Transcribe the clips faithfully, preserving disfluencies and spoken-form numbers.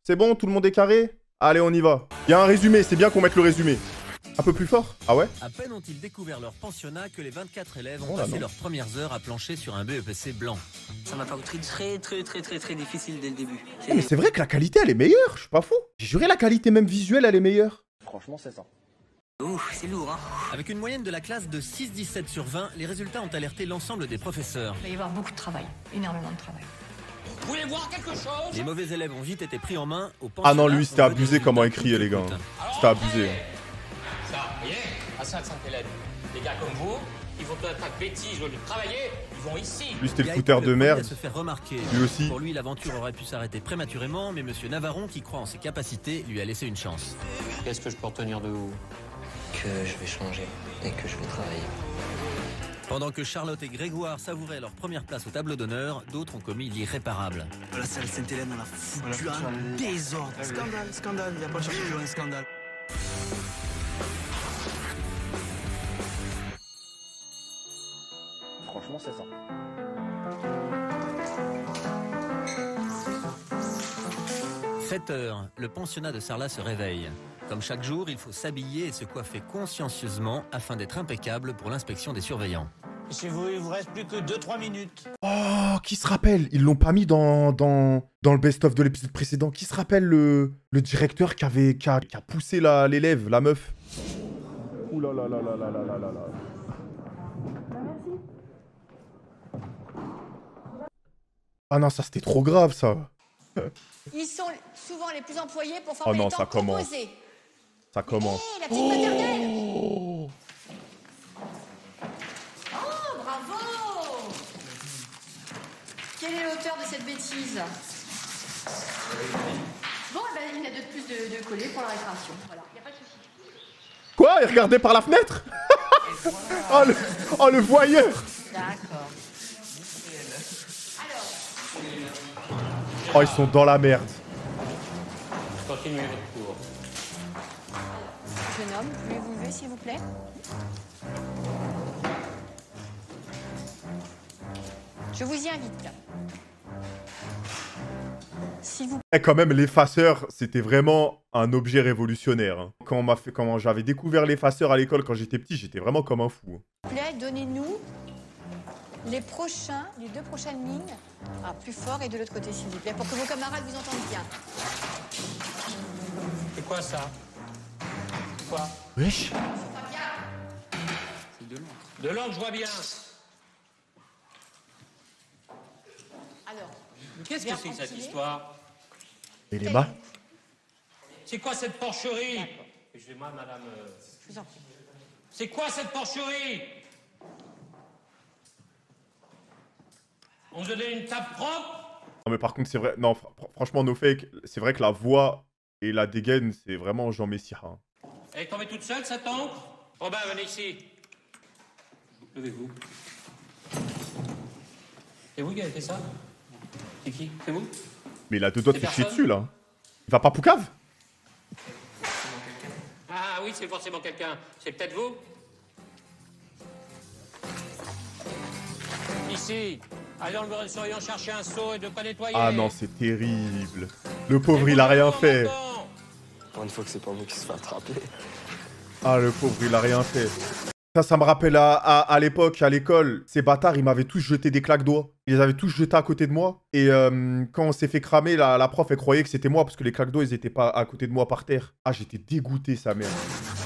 C'est bon, tout le monde est carré? Allez, on y va. Il y a un résumé, c'est bien qu'on mette le résumé. Un peu plus fort? Ah ouais? À peine ont-ils découvert leur pensionnat que les vingt-quatre élèves ont Oh là passé non. leurs premières heures à plancher sur un B E P C blanc. Ça m'a paru très très très très très très difficile dès le début. Eh, mais c'est vrai que la qualité, elle est meilleure, je suis pas fou. J'ai juré la qualité même visuelle, elle est meilleure. Franchement, c'est ça. Ouf, c'est lourd, hein. Avec une moyenne de la classe de six virgule dix-sept sur vingt, les résultats ont alerté l'ensemble des professeurs. Il va y avoir beaucoup de travail, énormément de travail. Vous voulez voir quelque chose? Les mauvais élèves ont vite été pris en main au Ah non, pensionnat, lui, c'était on veut des abusé comment résultats écrit, les gars. coûte que coûte. C'était abusé. Ça, vous voyez, à cinq élèves. Les gars comme vous, ils vont faire pas de bêtises au lieu de travailler, ils vont ici. Lui, c'était Il le a fouteur été de le premier merde. à se faire remarquer. Lui aussi. Pour lui, l'aventure aurait pu s'arrêter prématurément, mais Monsieur Navarron, qui croit en ses capacités, lui a laissé une chance. Qu'est-ce que je peux retenir de vous? Que je vais changer et que je vais travailler. Pendant que Charlotte et Grégoire savouraient leur première place au tableau d'honneur, d'autres ont commis l'irréparable. La salle Sainte-Hélène, on a foutu un désordre. Scandale, scandale, il n'y a pas de chercher plus loin, scandale. Franchement, c'est ça. sept heures, le pensionnat de Sarlat se réveille. Comme chaque jour, il faut s'habiller et se coiffer consciencieusement afin d'être impeccable pour l'inspection des surveillants. Chez vous, il vous reste plus que deux trois minutes. Oh, qui se rappelle? Ils l'ont pas mis dans, dans, dans le best-of de l'épisode précédent. Qui se rappelle le, le directeur qui, avait, qui, a, qui a poussé la- l'élève, la meuf? Ouh là là là là là là là là là. Ah non, ça c'était trop grave, ça. Ils sont souvent les plus employés pour Oh former non, les ça temps commence. proposés. Ça commence. Hé, la petite maternelle! Oh. Oh, bravo! Quel est l'auteur de cette bêtise? Bon, eh ben, il y a de plus de, de collés pour la récréation. Voilà, il n'y a pas de souci. Quoi? Il regardait par la fenêtre? Oh, le, oh, le voyeur! D'accord. Alors, Oh, ils sont dans la merde. Continuez votre cours. jeune homme, pouvez-vous lever, s'il vous plaît? Je vous y invite. S'il vous Et quand même, l'effaceur, c'était vraiment un objet révolutionnaire. hein. Quand, on m'a fait, quand j'avais découvert l'effaceur à l'école quand j'étais petit, j'étais vraiment comme un fou. hein. plaît, donnez-nous les prochains, les deux prochaines lignes. Ah, plus fort et de l'autre côté, s'il vous plaît, pour que vos camarades vous entendent bien. C'est quoi ça? Quoi? Wesh. De l'encre, je vois bien. Alors, Qu'est-ce que Bien c'est que cette continuer. histoire? Et les mains? C'est quoi cette porcherie? Excusez-moi, madame. euh, je vous en prie. C'est quoi cette porcherie? On vous a donné une table propre? Non, mais par contre, c'est vrai. Non, fr- fr- franchement, no fake, c'est vrai que la voix et la dégaine, c'est vraiment Jean Messia. hein. Elle est tombée toute seule, cette encre? Robin, venez ici. Levez-vous. C'est vous qui avez fait ça? C'est qui? C'est vous? Mais il a deux doigts de C'est faire chier personne dessus, là. Il va pas poucave? Ah oui, c'est forcément quelqu'un. C'est peut-être vous? Ici. Allez dans le bureau de surveillant chercher un seau et de quoi nettoyer. Ah non, c'est terrible. Le pauvre, il a rien fait. Pour une fois que c'est pas moi qui se fait attraper. Ah, le pauvre, il a rien fait. Ça, ça me rappelle à, à, à l'époque, à l'école, ces bâtards, ils m'avaient tous jeté des claques doigts. Ils les avaient tous jetés à côté de moi. Et euh, quand on s'est fait cramer, la, la prof, elle croyait que c'était moi parce que les claques doigts, ils étaient pas à côté de moi par terre. Ah, j'étais dégoûté, sa mère.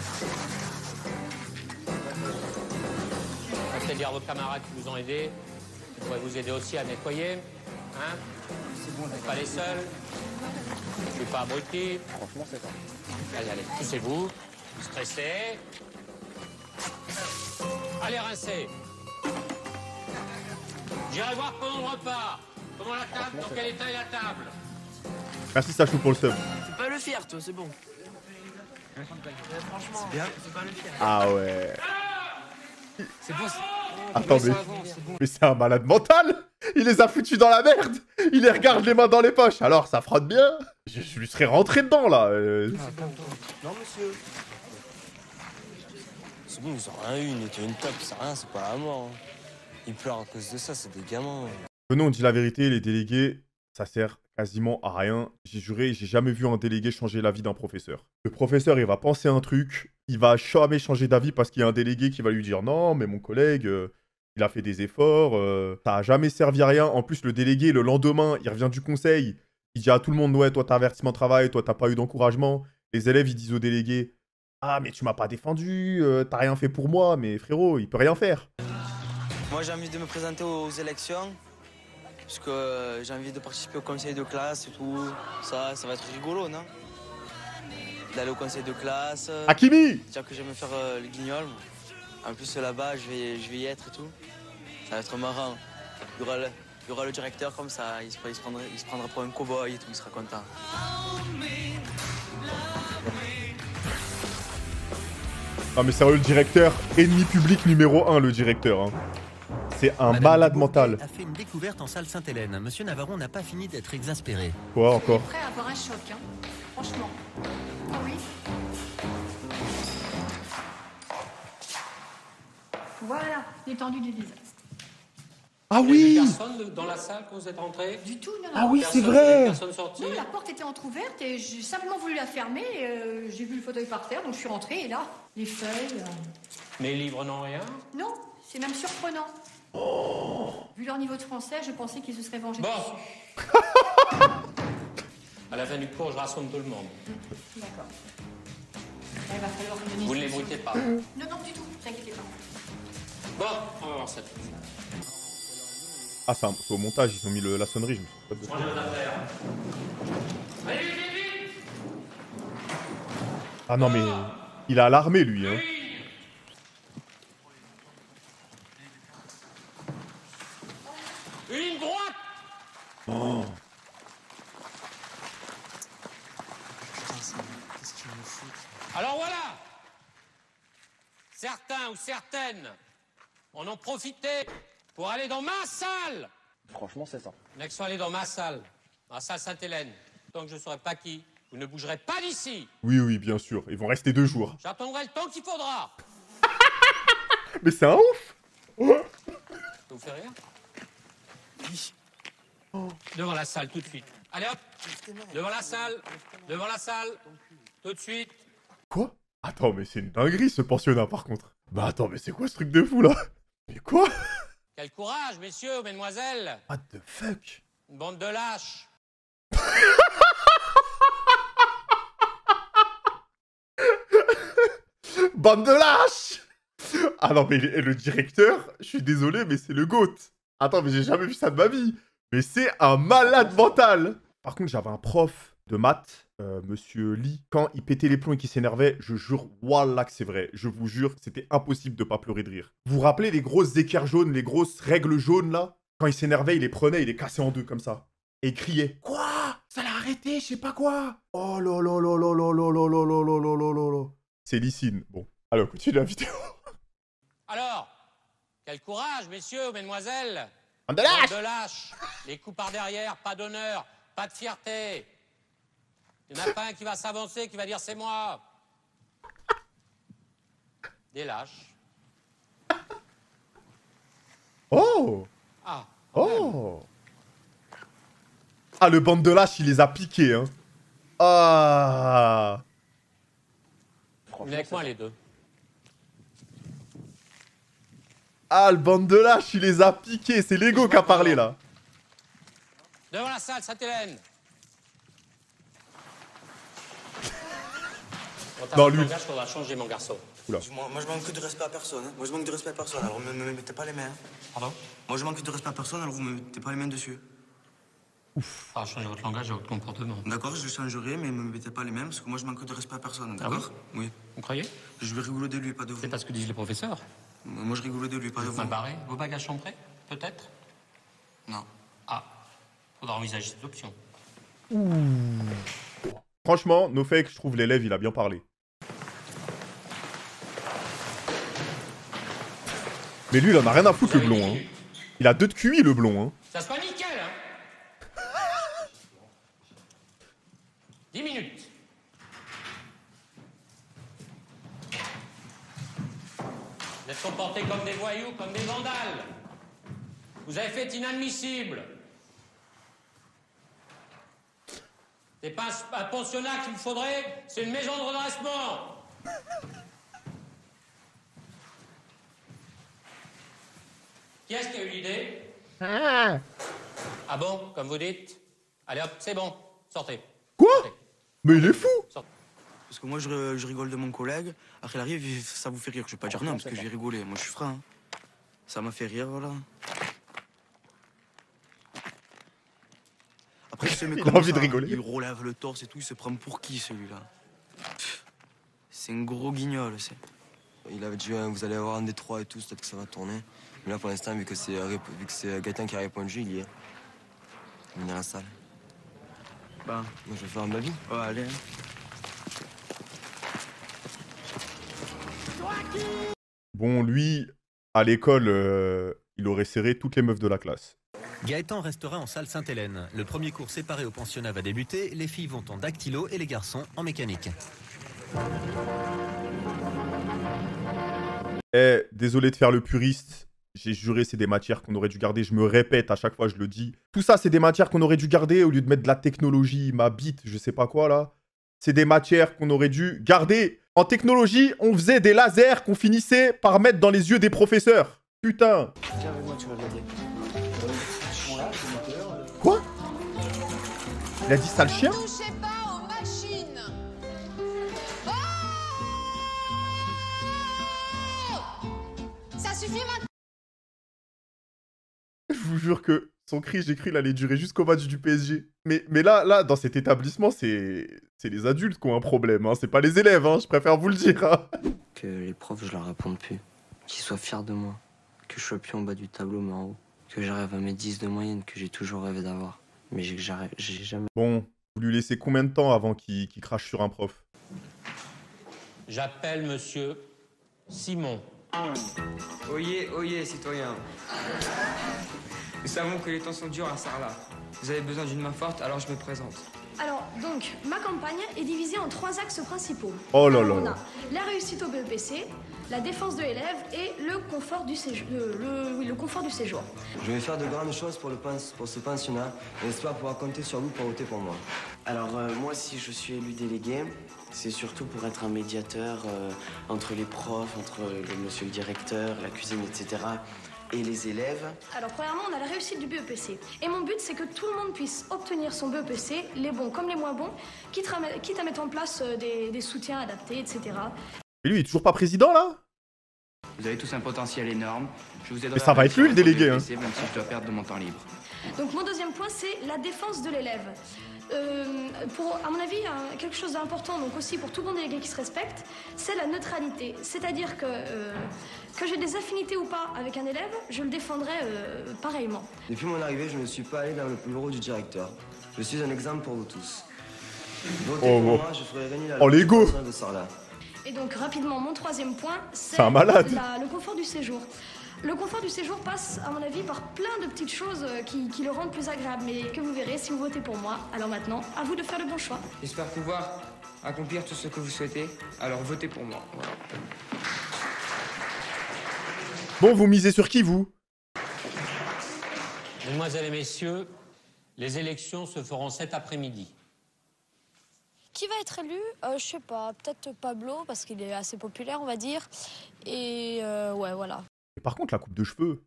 Pensez dire à vos camarades qui vous ont aidé. Ils pourraient vous aider aussi à nettoyer. Hein? C'est bon, on n'est pas les seuls. Je suis pas abruti. Franchement, c'est ça. Allez, allez, poussez-vous. Stressez. Allez, rincez. J'irai voir pendant le repas. Comment la table, dans quel état est la table? Merci, Sachou, pour le sub. Fais pas le fier, toi, c'est bon. Euh, franchement, c'est bien. Fais pas le fier. Ah ouais. C'est bon, c'est... Attendez. Mais c'est un malade mental. Il les a foutus dans la merde. Il les regarde les mains dans les poches. Alors, ça frotte bien. Je, je lui serais rentré dedans, là. Euh, Non, monsieur. C'est bon, ils ont rien eu, ils nettoient une table, c'est rien, c'est pas la mort. hein. Ils pleurent à cause de ça, c'est des gamins. Venons, on dit la vérité, les délégués, ça sert quasiment à rien. J'ai juré, j'ai jamais vu un délégué changer l'avis d'un professeur. Le professeur, il va penser un truc, il va jamais changer d'avis parce qu'il y a un délégué qui va lui dire « Non, mais mon collègue, euh, il a fait des efforts, euh, ça a jamais servi à rien. » En plus, le délégué, le lendemain, il revient du conseil, il dit à tout le monde « Ouais, toi, t'as avertissement de travail, toi, t'as pas eu d'encouragement. » Les élèves, ils disent au délégué « Ah, mais tu m'as pas défendu, euh, t'as rien fait pour moi. » Mais frérot, il peut rien faire. Moi, j'ai envie de me présenter aux élections. Parce que euh, j'ai envie de participer au conseil de classe et tout. Ça, ça va être rigolo, non? D'aller au conseil de classe. Euh, Hakimi! Dire que je vais me faire euh, le guignol. En plus, là-bas, je vais, je vais y être et tout. Ça va être marrant. Il y aura le, il y aura le directeur comme ça. Il se, il se prendra, il se prendra pour un cow-boy et tout. Il sera content. Ah mais sérieux, le directeur, ennemi public numéro un, le directeur. Hein. C'est un Madame malade Dubourg mental. a fait une découverte en salle Sainte-Hélène. Monsieur Navarron n'a pas fini d'être exaspéré. Quoi encore? Prêt à avoir un choc, hein. Franchement. Ah oui. Voilà, l'étendue du désastre. Ah Il y avait oui! personne dans la salle quand vous êtes rentré? Du tout, non, non. Ah oui, c'est Personne- vrai! Personne sorti? Non, la porte était entrouverte et j'ai simplement voulu la fermer. Et, euh, j'ai vu le fauteuil par terre, donc je suis rentrée et là, les feuilles. euh, Mes livres n'ont rien? Non, c'est même surprenant. Vu leur niveau de français, je pensais qu'ils se seraient vengés. Bon. dessus. À la fin du cours, je rassemble tout le monde. D'accord. Là, il va falloir me donner Vous ne une les solution. bruitez pas. Non, non, du tout, ne vous inquiétez pas. Bon, on va voir ça. Ah, c'est un- c'est au montage, ils ont mis le- la sonnerie, je me suis pas de... Rangez vos affaires. Allez, vite, vite, vite! Ah non mais... Il a alarmé lui, hein. Une ligne droite! Oh. Qu'est-ce qu'il me fout? Alors voilà! Certains ou certaines en ont profité pour aller dans ma salle! Franchement, c'est ça. Next fois, aller dans ma salle, ma salle Sainte-Hélène. Tant que je ne saurai pas qui, vous ne bougerez pas d'ici! Oui, oui, bien sûr, ils vont rester deux jours. J'attendrai le temps qu'il faudra! Mais c'est un ouf! Ça vous fait rire? Oui. Devant la salle, tout de suite. Allez hop! Devant la salle! Devant la salle! Tout de suite! Quoi? Attends, mais c'est une dinguerie ce pensionnat par contre. Bah attends, mais c'est quoi ce truc de fou là? Mais quoi? Quel courage, messieurs, mesdemoiselles! What the fuck? Une bande de lâches! Bande de lâches! Ah non, mais le, le directeur, je suis désolé, mais c'est le GOAT. Attends, mais j'ai jamais vu ça de ma vie. Mais c'est un malade mental. Par contre, j'avais un prof de maths, euh, Monsieur Lee. Quand il pétait les plombs et qu'il s'énervait, je jure, wallah que c'est vrai. Je vous jure, c'était impossible de pas pleurer de rire. Vous vous rappelez les grosses équerres jaunes, les grosses règles jaunes là? Quand il s'énervait, il les prenait, il les cassait en deux comme ça. Et il criait « Quoi? Ça l'a arrêté, je sais pas quoi !» Oh là là là là là là là là là là là là là là. C'est Lysine. Bon, allez, on continue la vidéo. Alors, quel courage, messieurs, mesdemoiselles! Bande de lâches! Bande de lâches! Les coups par derrière, pas d'honneur, pas de fierté! Il n'y en a pas un qui va s'avancer, qui va dire c'est moi! Des lâches. Oh! Ah! quand même. Oh! Ah, le bande de lâches, il les a piqués, hein. Ah! Venez avec moi, les deux. Ah, le bande de lâches, il les a piqués. C'est Lego qui a parlé, là. Devant la salle, Sainte-Hélène! Non, lui. Il faudra changer, mon garçon. Oula. Moi, moi, je manque de respect à personne. Hein. Moi, je manque de respect à personne. Alors, ne me, me mettez pas les mains. Hein. Pardon? Moi, je manque de respect à personne. Alors, vous me mettez pas les mains dessus. Il faudra changer votre langage et votre comportement. D'accord, je changerai, mais me mettez pas les mains parce que moi, je manque de respect à personne. Ah D'accord? Oui. Vous croyez? Je vais rigoler de lui, pas de vous. C'est pas ce que disent les professeurs. Moi, je rigolais de lui, pas de Vous vous. mal barré? Vos bagages sont prêts? Peut-être? Non. Ah. Faudra envisager cette option. Franchement, no fake, je trouve l'élève, il a bien parlé. Mais lui, il en a rien à foutre, le blond, hein. Il a deux de Q I, le blond, hein. Ça soit nickel, hein? Dix minutes. Vous êtes comportés comme des voyous, comme des vandales. Vous avez fait inadmissible. C'est pas un pensionnat qu'il me faudrait, c'est une maison de redressement. Qui est-ce qui a eu l'idée? Ah. Ah bon, comme vous dites? Allez hop, c'est bon, sortez. Quoi? Sortez. Mais il est fou! Sortez. Parce que moi, je, je rigole de mon collègue. Après, il arrive, ça vous fait rire. Je vais pas dire non, parce que j'ai rigolé. Moi, je suis franc. Hein. Ça m'a fait rire, voilà. Après, je sais, mais il comment a envie ça, de rigoler. Il relève le torse et tout. Il se prend pour qui, celui-là? C'est un gros guignol, c'est. Il avait dit, hein, vous allez avoir un des trois et tout, peut-être que ça va tourner. Mais là, pour l'instant, vu que c'est vu que c'est Gaëtan qui a répondu, il y est. Il est à la salle. Bah, moi, je vais faire un baby. Ouais, allez. Hein. Bon, lui, à l'école, euh, il aurait serré toutes les meufs de la classe. Gaëtan restera en salle Sainte-Hélène. Le premier cours séparé au pensionnat va débuter. Les filles vont en dactylo et les garçons en mécanique. Eh, désolé de faire le puriste. J'ai juré, c'est des matières qu'on aurait dû garder. Je me répète, à chaque fois, je le dis. Tout ça, c'est des matières qu'on aurait dû garder au lieu de mettre de la technologie, ma bite, je sais pas quoi, là. C'est des matières qu'on aurait dû garder. En technologie, on faisait des lasers qu'on finissait par mettre dans les yeux des professeurs. Putain. Viens avec moi, tu vas regarder. Quoi? Il a dit sale chien? Touchez pas aux machines. Oh, ça suffit maintenant. Je vous jure que son cri, j'ai cru, il allait durer jusqu'au match du P S G. Mais, mais là, là, dans cet établissement, c'est c'est les adultes qui ont un problème. Hein. C'est pas les élèves, hein. Je préfère vous le dire. Hein. Que les profs, je leur réponde plus. Qu'ils soient fiers de moi. Que je sois plus en bas du tableau, mais en haut. Que j'arrive à mes dix de moyenne que j'ai toujours rêvé d'avoir. Mais j'ai j'ai jamais... Bon, vous lui laissez combien de temps avant qu'il qu'il crache sur un prof? J'appelle monsieur Simon. Oyez, oyez, citoyens. Nous savons que les temps sont durs à Sarlat. Vous avez besoin d'une main forte, alors je me présente. Alors, donc, ma campagne est divisée en trois axes principaux. Oh là là. On a la réussite au B E P C, la défense de l'élève et le confort du séjour. Le, le, oui, le confort du séjour. Je vais faire de grandes choses pour, le pens pour ce pensionnat et j'espère pouvoir compter sur vous pour voter pour moi. Alors, euh, moi, si je suis élu délégué, c'est surtout pour être un médiateur euh, entre les profs, entre le monsieur le directeur, la cuisine, et cetera, et les élèves. Alors, premièrement, on a la réussite du B E P C. Et mon but, c'est que tout le monde puisse obtenir son B E P C, les bons comme les moins bons, quitte à, quitte à mettre en place des, des soutiens adaptés, et cetera. Et lui, il est toujours pas président, là? Vous avez tous un potentiel énorme. Je vous aiderai Mais ça va être lui, le délégué, hein. Même si je dois perdre de mon temps libre. Donc, mon deuxième point, c'est la défense de l'élève. Euh, pour, à mon avis, hein, quelque chose d'important, donc aussi pour tout bon délégué qui se respecte, c'est la neutralité. C'est-à-dire que, euh, que j'ai des affinités ou pas avec un élève, je le défendrai euh, pareillement. Depuis mon arrivée, je ne suis pas allé dans le bureau du directeur. Je suis un exemple pour vous tous. Votez Oh, pour oh. moi, je ferai régner la Oh, loi l'ego. de Sarlat. Et donc, rapidement, mon troisième point, c'est C'est un malade. la- le confort du séjour. Le confort du séjour passe, à mon avis, par plein de petites choses qui, qui le rendent plus agréable, mais que vous verrez si vous votez pour moi. Alors maintenant, à vous de faire le bon choix. J'espère pouvoir accomplir tout ce que vous souhaitez, alors votez pour moi. Voilà. Bon, vous misez sur qui, vous? Mesdemoiselles et messieurs, les élections se feront cet après-midi. Qui va être élu euh, Je sais pas, peut-être Pablo, parce qu'il est assez populaire, on va dire. Et euh, ouais, voilà, Et par contre, la coupe de cheveux.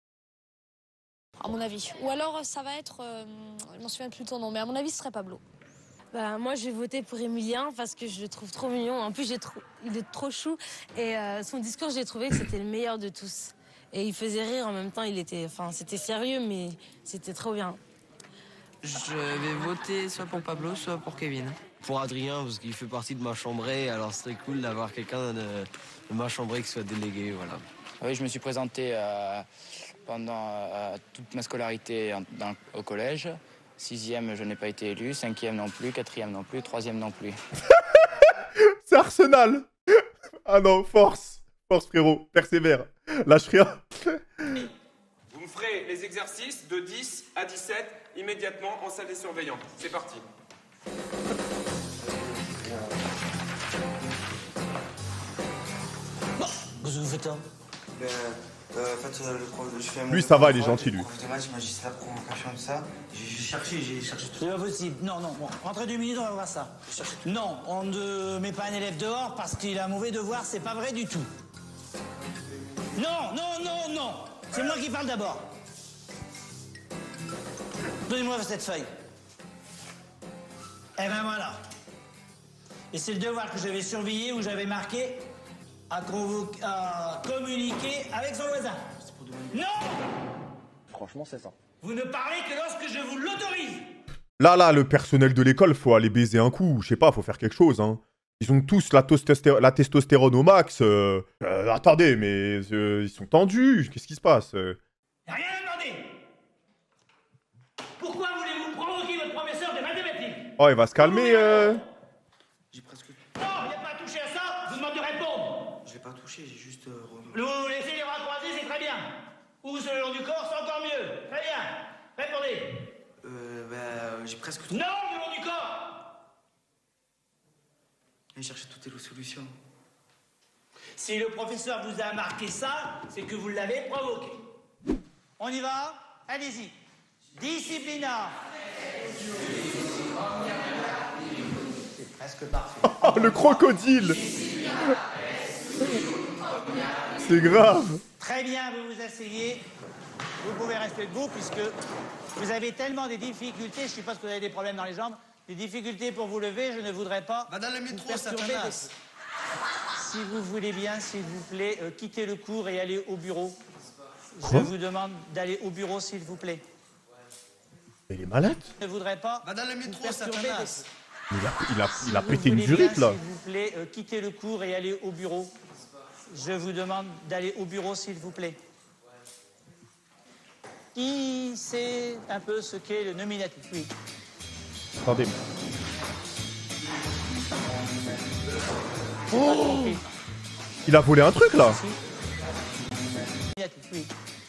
à mon avis. Ou alors, ça va être... Euh, je m'en souviens plus de son nom, mais à mon avis, ce serait Pablo. Bah, moi, je vais voter pour Emilien parce que je le trouve trop mignon. En plus, j'ai trop... il est trop chou. Et euh, son discours, j'ai trouvé que c'était le meilleur de tous. Et il faisait rire en même temps. Il était... Enfin, c'était sérieux, mais c'était trop bien. Je vais voter soit pour Pablo, soit pour Kevin. Pour Adrien, parce qu'il fait partie de ma chambrée, alors ce serait cool d'avoir quelqu'un de, de ma chambrée qui soit délégué, voilà. Oui, je me suis présenté euh, pendant euh, toute ma scolarité en- dans- au collège. Sixième, je n'ai pas été élu. Cinquième non plus. Quatrième non plus. Troisième non plus. C'est Arsenal. Ah non, force. Force, frérot. Persévère. Lâche rien. Vous me ferez les exercices de dix à dix-sept immédiatement en salle des surveillants. C'est parti. Qu'est-ce que vous faites là? Ben, Euh, en fait, euh, le prof, je fais un Lui, ça va, il est gentil, lui. Le prof de maths, il m'a dit c'est la provocation et tout ça. J'ai cherché, j'ai cherché tout. C'est pas possible. Non, non, bon, rentrez deux minutes, on va voir ça. Non, on ne met pas un élève dehors parce qu'il a un mauvais devoir, c'est pas vrai du tout. Non, non, non, non. C'est moi qui parle d'abord. Donnez-moi cette feuille. Eh ben voilà. Et c'est le devoir que j'avais surveillé où j'avais marqué à, à communiquer avec son voisin. Non! Franchement, c'est ça. Vous ne parlez que lorsque je vous l'autorise. Là, là, le personnel de l'école, faut aller baiser un coup. Je sais pas, faut faire quelque chose, hein. Ils ont tous la, la testostérone au max. Euh... Euh, attendez, mais euh, ils sont tendus. Qu'est-ce qui se passe? euh... Rien à demander. Pourquoi voulez-vous provoquer votre professeur de mathématiques? Oh, il va se calmer. Euh... J'ai presque... Non, il n'y a pas touché à ça, je vous demande de répondre. Je l'ai pas touché, j'ai juste... Euh... Vous laissez les bras croisés, c'est très bien. Ou sur le long du corps, c'est encore mieux. Très bien. Répondez. Euh, bah, j'ai presque... Non, le long du corps. J'ai cherché toutes les solutions. Si le professeur vous a marqué ça, c'est que vous l'avez provoqué. On y va? Allez-y. Disciplina. C'est presque parfait. Oh, le crocodile. C'est grave. Très bien, vous vous asseyez. Vous pouvez rester debout puisque vous avez tellement des difficultés. Je suppose que vous avez des problèmes dans les jambes. Des difficultés pour vous lever, je ne voudrais pas. Va dans le métro, vous ça perturber. passe. Si vous voulez bien, s'il vous plaît, euh, quittez le cours et allez au bureau. Je Quoi vous demande d'aller au bureau, s'il vous plaît. Il est malade. Je ne voudrais pas. Va dans le métro, vous ça perturber. passe. Il a, il a, il a Si pété vous une voulez durite, bien, là. S'il vous plaît, euh, quittez le cours et allez au bureau. Je vous demande d'aller au bureau, s'il vous plaît. Qui sait un peu ce qu'est le nominatif? Oui. Attendez. Oh, il a volé un truc, là. Oui.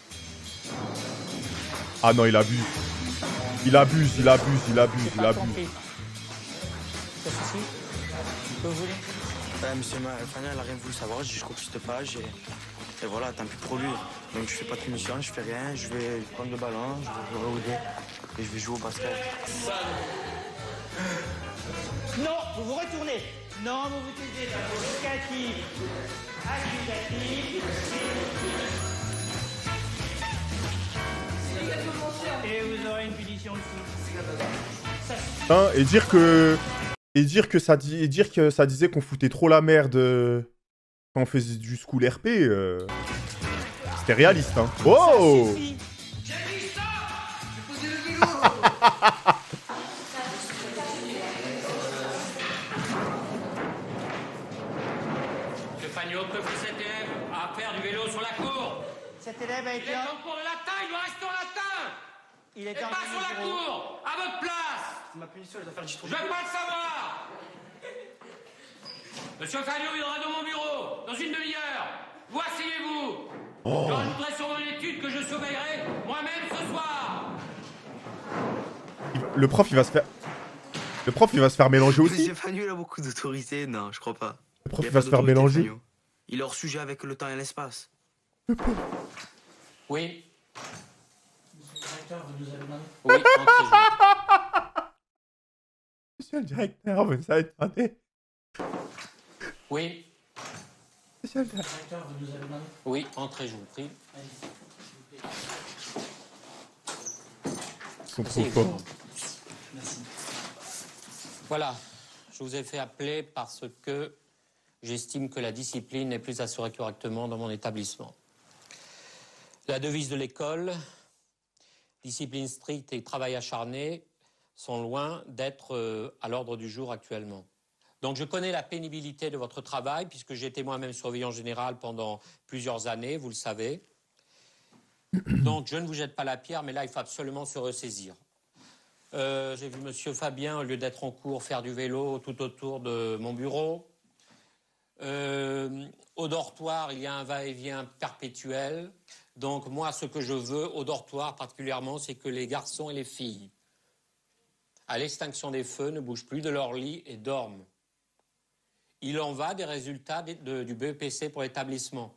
Ah non, il abuse. Il abuse, il abuse, il abuse, il abuse. Pas de souci. Que vous voulez? Ouais, monsieur Fania, elle a rien voulu savoir, j'ai juste copié cette page et... et voilà, tant pis pour lui. Donc je fais pas de mission, je fais rien, je vais prendre le ballon, je vais jouer au dé et je vais jouer au basket. Non, vous vous retournez. Non, vous vous taisez. Locatif. Accusatif. Et vous aurez une punition aussi. Hein, et dire que... Et dire que ça, dit... et dire que ça disait qu'on foutait trop la merde euh, quand on faisait du school R P. Euh... C'était réaliste, hein. Oh. Monsieur Fagnon, que fait cet élève à faire du vélo sur la cour? Cet élève a Il été... est en cours de latin, il doit rester en latin. Il Et était en pas sur la cour, à votre place. Ma punition, elle doit faire le Je veux pas le savoir. Monsieur Fagnon viendra dans mon bureau, dans une demi-heure. Vous asseyez-vous. Oh. Je rajouterai sur mon étude que je surveillerai moi-même ce soir. Il va- Le prof, il va se faire... Le prof, il va se faire mélanger aussi. Monsieur Fagnon, il a beaucoup d'autorité. Non, je crois pas. Le prof, Il a il va pas se faire d'autorité, mélanger. Fagnon. Il est hors sujet avec le temps et l'espace. Oui. Monsieur le directeur, vous nous avez demandé... Oui, entrez-vous. Monsieur le directeur, vous avez demandé. Oui. Monsieur le directeur, vous nous avez demandé... Oui, entrez, je vous prie. Ils sont trop forts. Merci. Voilà, je vous ai fait appeler parce que j'estime que la discipline n'est plus assurée correctement dans mon établissement. La devise de l'école, discipline stricte et travail acharné, sont loin d'être euh, à l'ordre du jour actuellement. Donc je connais la pénibilité de votre travail, puisque j'ai été moi-même surveillant général pendant plusieurs années, vous le savez. Donc je ne vous jette pas la pierre, mais là, il faut absolument se ressaisir. Euh, j'ai vu monsieur Fabien, au lieu d'être en cours, faire du vélo tout autour de mon bureau. Euh, au dortoir, il y a un va-et-vient perpétuel. Donc moi, ce que je veux au dortoir particulièrement, c'est que les garçons et les filles, à l'extinction des feux, ne bougent plus de leur lit et dorment. Il en va des résultats de, de, du B E P C pour l'établissement.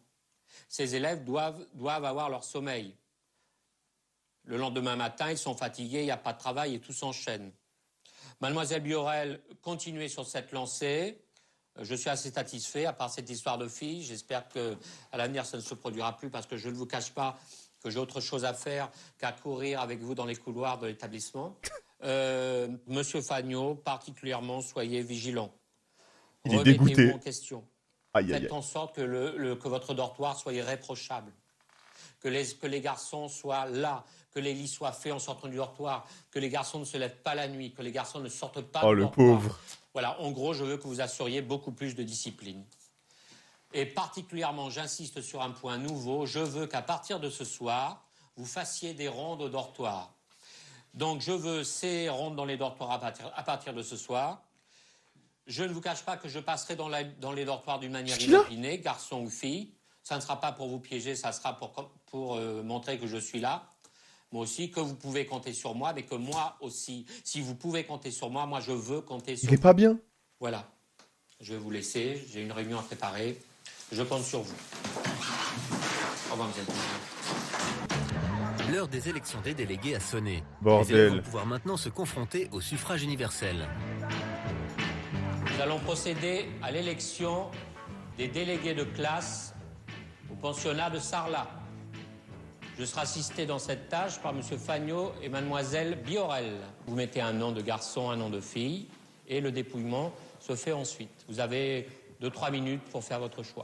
Ces élèves doivent, doivent avoir leur sommeil. Le lendemain matin, ils sont fatigués, il n'y a pas de travail et tout s'enchaîne. Mademoiselle Biorel, continuez sur cette lancée. Je suis assez satisfait, à part cette histoire de fille. J'espère qu'à l'avenir, ça ne se produira plus parce que je ne vous cache pas que j'ai autre chose à faire qu'à courir avec vous dans les couloirs de l'établissement. Euh, Monsieur Fagno, particulièrement, soyez vigilant. Il est dégoûté. En question. Aïe, Faites aïe, aïe. en sorte que, le, le, que votre dortoir soit irréprochable. Que les, que les garçons soient là, que les lits soient faits en sortant du dortoir, que les garçons ne se lèvent pas la nuit, que les garçons ne sortent pas Oh, du le dortoir. pauvre. Voilà, en gros, je veux que vous assuriez beaucoup plus de discipline. Et particulièrement, j'insiste sur un point nouveau, je veux qu'à partir de ce soir, vous fassiez des rondes au dortoir. Donc, je veux ces rondes dans les dortoirs à partir, à partir de ce soir. Je ne vous cache pas que je passerai dans, la, dans les dortoirs d'une manière inopinée, garçon ou fille. Ça ne sera pas pour vous piéger, ça sera pour, pour euh, montrer que je suis là. Moi aussi, que vous pouvez compter sur moi, mais que moi aussi, si vous pouvez compter sur moi, moi je veux compter sur vous. Il est pas bien. Voilà. Je vais vous laisser, j'ai une réunion à préparer. Je compte sur vous. Au revoir, monsieur. L'heure des élections des délégués a sonné. Bordel. Les élèves vont pouvoir maintenant se confronter au suffrage universel. Nous allons procéder à l'élection des délégués de classe au pensionnat de Sarlat. Je serai assisté dans cette tâche par monsieur Fagno et mademoiselle Biorel. Vous mettez un nom de garçon, un nom de fille, et le dépouillement se fait ensuite. Vous avez deux trois minutes pour faire votre choix.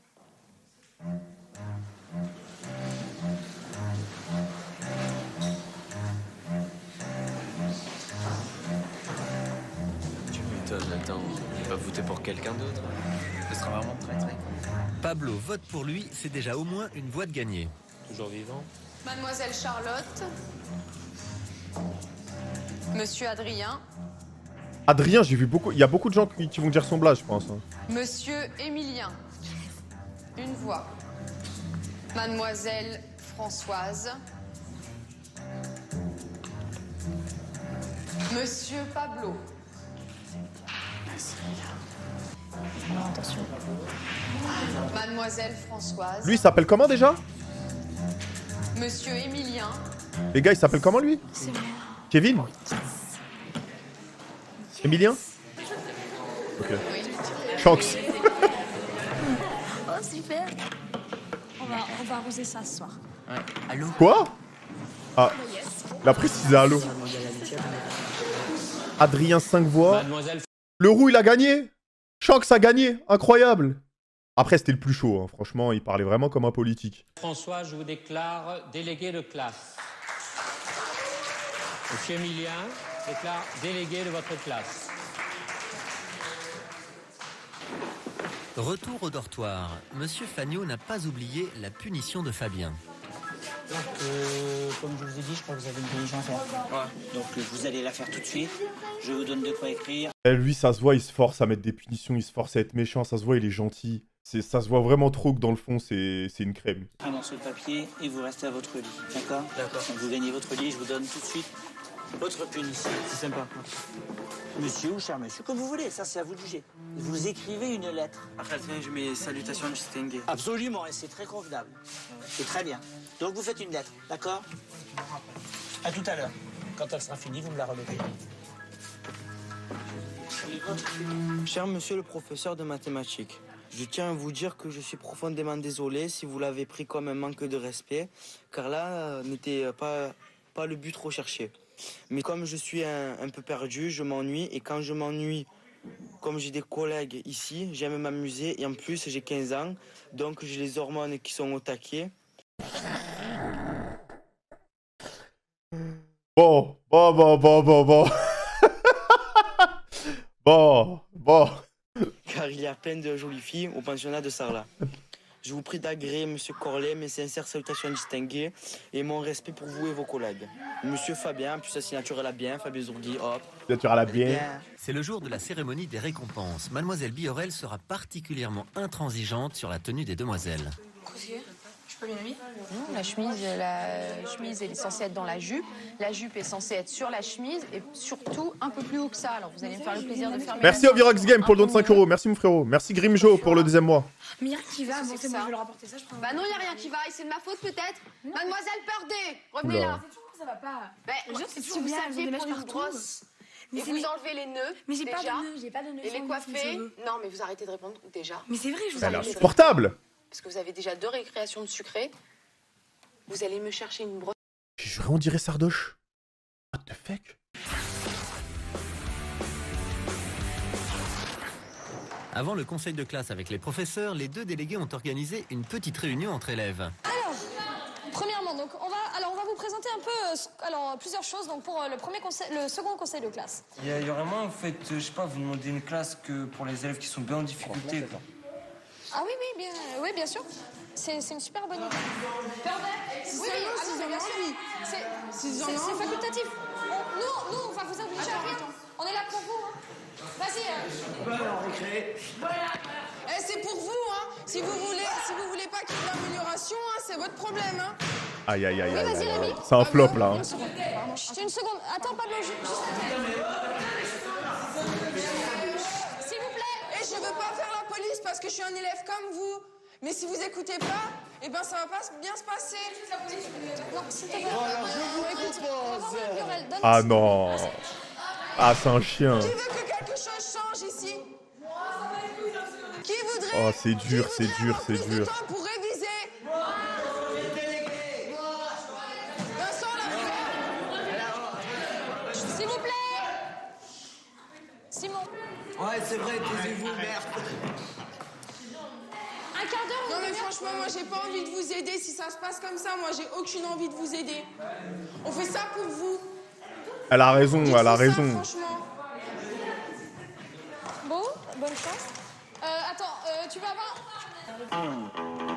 Tu m'étonnes, attends, il va voter pour quelqu'un d'autre. Ce sera vraiment très très. Pablo vote pour lui, c'est déjà au moins une voix de gagnée. Toujours vivant. Mademoiselle Charlotte. Monsieur Adrien. Adrien, j'ai vu beaucoup. Il y a beaucoup de gens qui, qui vont dire son blase, je pense. Hein. Monsieur Émilien. Une voix. Mademoiselle Françoise. Monsieur Pablo. Non, attention. Mademoiselle Françoise. Lui, il s'appelle comment déjà? Monsieur Émilien. Les gars, il s'appelle comment lui? C'est moi. Kevin? Emilien? Ok. Shanks. Oh, super. On va, on va arroser ça ce soir. Ouais. Allô? Quoi? Ah, il a précisé allô. Adrien, cinq voix. Mademoiselle... Le roux, il a gagné. Shanks a gagné. Incroyable. Après, c'était le plus chaud. Hein. Franchement, il parlait vraiment comme un politique. François, je vous déclare délégué de classe. Monsieur Emilien déclare délégué de votre classe. Retour au dortoir. Monsieur Fagno n'a pas oublié la punition de Fabien. Donc, euh, comme je vous ai dit, je crois que vous avez une punition à faire. Ouais. Donc, euh, vous allez la faire tout de suite. Je vous donne de quoi écrire. Et lui, ça se voit, il se force à mettre des punitions, il se force à être méchant. Ça se voit, il est gentil. Ça se voit vraiment trop que dans le fond, c'est une crème. Un morceau de papier et vous restez à votre lit. D'accord? D'accord. Donc, vous gagnez votre lit, je vous donne tout de suite votre punition. C'est sympa. Monsieur ou cher monsieur, comme vous voulez, ça c'est à vous de juger. Vous écrivez une lettre. Après, je mets salutations distinguées. Absolument, et c'est très convenable. C'est très bien. Donc vous faites une lettre, d'accord? À tout à l'heure. Quand elle sera finie, vous me la remettez. Cher monsieur le professeur de mathématiques, je tiens à vous dire que je suis profondément désolé si vous l'avez pris comme un manque de respect, car là euh, n'était pas, pas le but recherché. Mais comme je suis un, un peu perdu, je m'ennuie, et quand je m'ennuie, comme j'ai des collègues ici, j'aime m'amuser, et en plus j'ai quinze ans, donc j'ai les hormones qui sont au taquet. Bon, bon, bon, bon, bon, bon. Bon, bon. Car il y a plein de jolies filles au pensionnat de Sarlat. Je vous prie d'agréer, monsieur Corlet, mes sincères salutations distinguées et mon respect pour vous et vos collègues. Monsieur Fabien, puis sa signature elle a bien, Fabien Zourgui, hop. Signature elle a bien. C'est le jour de la cérémonie des récompenses. Mademoiselle Biorel sera particulièrement intransigeante sur la tenue des demoiselles. Coursier, je Non, la chemise, la chemise elle est censée être dans la jupe. La jupe est censée être sur la chemise et surtout un peu plus haut que ça. Alors vous allez me faire le plaisir de fermer. Merci Ovirox Game pour le don de cinq euros. Merci mon frérot. Merci Grimjo pour le deuxième mois. Mais y'a rien qui va, bon, c'est moi, je vais le rapporter ça, je prends. Bah non, y a rien qui va et c'est de ma faute peut-être. Mademoiselle Perdé, revenez Oula. là. Ça va pas. Bah, Les gens, c'est si toujours vous bien, elles ont saviez des mèches prendre une partout. brosse Mais et c'est- vous mais- enlevez les nœuds Mais j'ai pas déjà, de nœuds, j'ai pas de nœuds et sur les mes coiffer. cheveux. Non, mais vous arrêtez de répondre déjà. Mais c'est vrai, je vous Elle est arrêtez de insupportable. Parce que vous avez déjà deux récréations de sucré. Vous allez me chercher une brosse. J'ai juré, on dirait Sardoche. What the fuck? Avant le conseil de classe avec les professeurs, les deux délégués ont organisé une petite réunion entre élèves. Alors, premièrement, donc on va, alors on va vous présenter un peu, euh, ce- alors plusieurs choses. Donc pour euh, le premier conseil, le second conseil de classe. Il y, a- il y aurait moins, vous faites, euh, je sais pas, vous demandez une classe que pour les élèves qui sont bien en difficulté. quoi. Ah oui, oui, bien, oui, bien sûr. C'est c'est une super bonne idée. Oui, oui, ah non, mais bien sûr. C'est c'est- c'est facultatif. On- nous, nous, on va vous obliger à rien. On est là pour vous. Hein. Vas-y. euh. Eh, c'est pour vous, hein. Si vous voulez, si vous voulez pas qu'il y ait d'amélioration, hein, c'est votre problème, hein. Aïe aïe aïe Oui, aïe. vas-y, aïe, Rémi. aïe. C'est un flop là. hein. Une seconde. Pardon, chut, une seconde. Attends, Pablo, ju- juste S'il vous plaît. Et je veux pas faire la police parce que je suis un élève comme vous. Mais si vous écoutez pas, eh ben ça va pas bien se passer. Non, s'il te plaît. Écoute, on va voir la querelle. Donne- Ah non. Ah, c'est un chien. Qui veut que quelque chose change ici? Qui voudrait Oh, c'est dur, c'est dur, c'est plus de dur. temps pour réviser? Vincent, là. S'il vous plaît. Simon. Ouais, c'est vrai, taisez-vous, merde. Un quart d'heure. Non mais franchement, moi j'ai pas envie de vous aider si ça se passe comme ça. Moi j'ai aucune envie de vous aider. On fait ça pour vous. Elle a raison, elle a C'est ça, raison. franchement. Bon, bonne chance. Euh, attends, euh, tu vas avoir...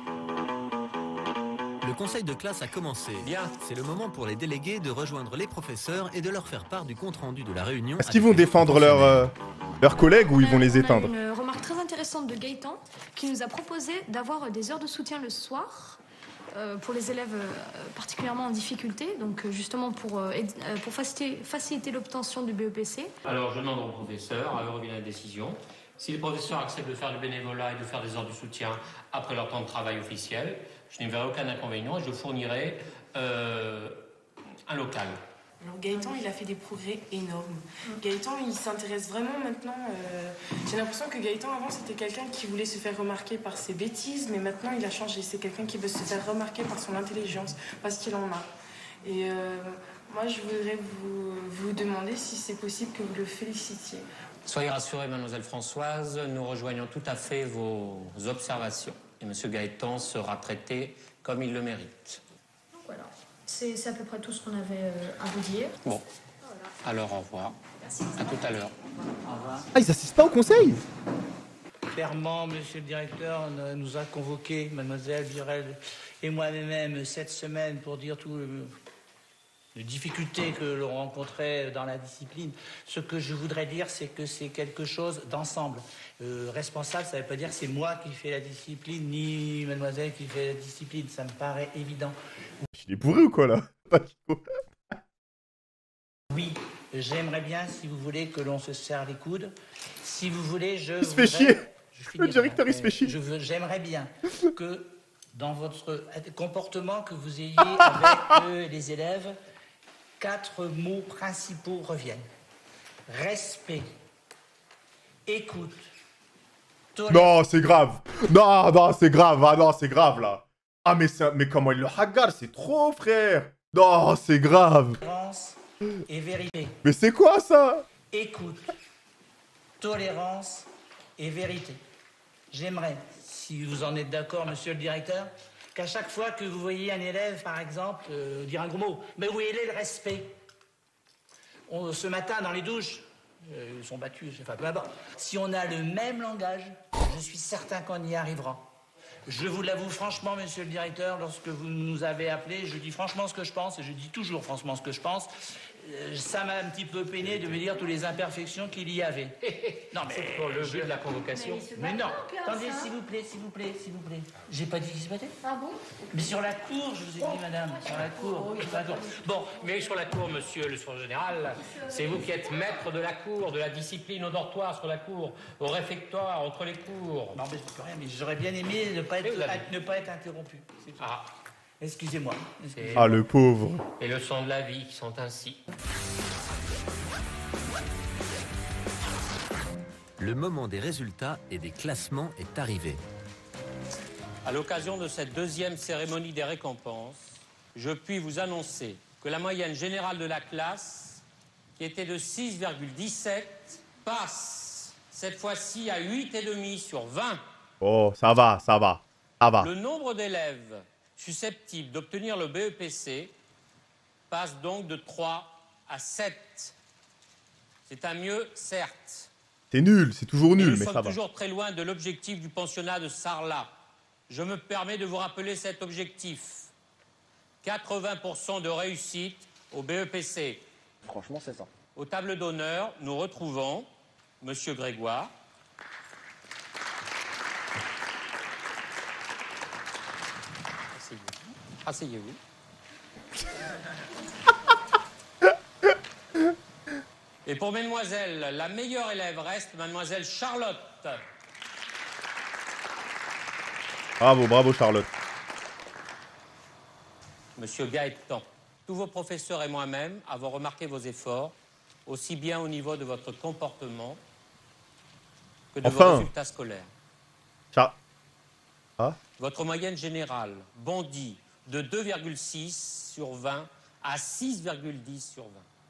Le conseil de classe a commencé. Bien. C'est le moment pour les délégués de rejoindre les professeurs et de leur faire part du compte-rendu de la réunion. Est-ce qu'ils vont défendre leurs euh, leurs collègues ou ils vont les éteindre? On a une remarque très intéressante de Gaëtan qui nous a proposé d'avoir des heures de soutien le soir euh, pour les élèves euh, particulièrement en difficulté, donc euh, justement pour, euh, aide- euh, pour faciliter, faciliter l'obtention du B E P C. Alors je demande aux professeurs, à eux revient la décision. Si les professeurs acceptent de faire du bénévolat et de faire des heures de soutien après leur temps de travail officiel, je n'y verrai aucun inconvénient et je fournirai euh, un local. Alors Gaëtan, il a fait des progrès énormes. Gaëtan, il s'intéresse vraiment maintenant... euh, J'ai l'impression que Gaëtan, avant, c'était quelqu'un qui voulait se faire remarquer par ses bêtises, mais maintenant, il a changé. C'est quelqu'un qui veut se faire remarquer par son intelligence, parce qu'il en a. Et euh, moi, je voudrais vous, vous demander si c'est possible que vous le félicitiez. Soyez rassurée, mademoiselle Françoise, nous rejoignons tout à fait vos observations. Et monsieur Gaëtan sera traité comme il le mérite. Voilà, c'est c'est à peu près tout ce qu'on avait euh, à vous dire. Bon, alors au revoir. À tout à l'heure. Au revoir. Ah, ils assistent pas au conseil? Clairement, monsieur le directeur on nous a convoqués, mademoiselle Virel et moi-même, cette semaine pour dire tout le... les difficultés que l'on rencontrait dans la discipline. Ce que je voudrais dire, c'est que c'est quelque chose d'ensemble. Euh, responsable, ça ne veut pas dire que c'est moi qui fais la discipline, ni mademoiselle qui fait la discipline. Ça me paraît évident. Il est bourré ou quoi là? Pas du tout. Oui, j'aimerais bien, si vous voulez, que l'on se serre les coudes. Si vous voulez, je Il se fait voudrais- chier. je Le finirai directeur, il se après. fait chier. Je veux- J'aimerais bien que dans votre comportement que vous ayez avec euh, les élèves, quatre mots principaux reviennent. Respect, écoute, Non, c'est grave. Non, non, c'est grave. Ah non, c'est grave là. Ah, mais, c'est un- mais comment il le hagar? C'est trop, frère. Non, c'est grave. tolérance et vérité. Mais c'est quoi ça? Écoute, tolérance et vérité. J'aimerais, si vous en êtes d'accord, monsieur le directeur, qu'à chaque fois que vous voyez un élève, par exemple, euh, dire un gros mot, mais où est le respect? On- Ce matin, dans les douches, euh, ils sont battus, enfin peu importe. Si on a le même langage, je suis certain qu'on y arrivera. Je vous l'avoue franchement, monsieur le directeur, lorsque vous nous avez appelés, je dis franchement ce que je pense, et je dis toujours franchement ce que je pense. euh, ça m'a un petit peu peiné de me dire toutes les imperfections qu'il y avait. Non, mais C'est pour le but de la convocation. Mais non, attendez, s'il vous plaît, s'il vous plaît, s'il vous plaît. J'ai pas dit qu'il se battait. Ah bon? Mais sur la cour, je vous ai dit, madame, sur la cour. Sur la cour. Bon, mais sur la cour, monsieur le soir général, c'est vous qui êtes maître de la cour, de la discipline au dortoir, sur la cour, au réfectoire, entre les cours. Non, mais je peux rien, mais j'aurais bien aimé ne pas être, ne pas être interrompu. Ah. Excusez-moi. Excusez Ah, le pauvre. Les leçons de la vie qui sont ainsi. Le moment des résultats et des classements est arrivé. À l'occasion de cette deuxième cérémonie des récompenses, je puis vous annoncer que la moyenne générale de la classe, qui était de six virgule dix-sept, passe cette fois-ci à huit virgule cinq sur vingt. Oh, ça va, ça va, ça va. Le nombre d'élèves susceptibles d'obtenir le B E P C passe donc de trois à sept. C'est un mieux, certes. C'est nul, c'est toujours nul, nous mais sommes ça va. toujours très loin de l'objectif du pensionnat de Sarlat. Je me permets de vous rappeler cet objectif. quatre-vingts pour cent de réussite au B E P C. Franchement, c'est ça. Aux tables d'honneur, nous retrouvons Monsieur Grégoire. Asseyez-vous. Asseyez-vous. Et pour mesdemoiselles, la meilleure élève reste mademoiselle Charlotte. Bravo, bravo Charlotte. Monsieur Gaëtan, tous vos professeurs et moi-même avons remarqué vos efforts, aussi bien au niveau de votre comportement que de Enfin. vos résultats scolaires. Char... Ah. Votre moyenne générale bondit de deux virgule six sur vingt à six virgule dix sur vingt.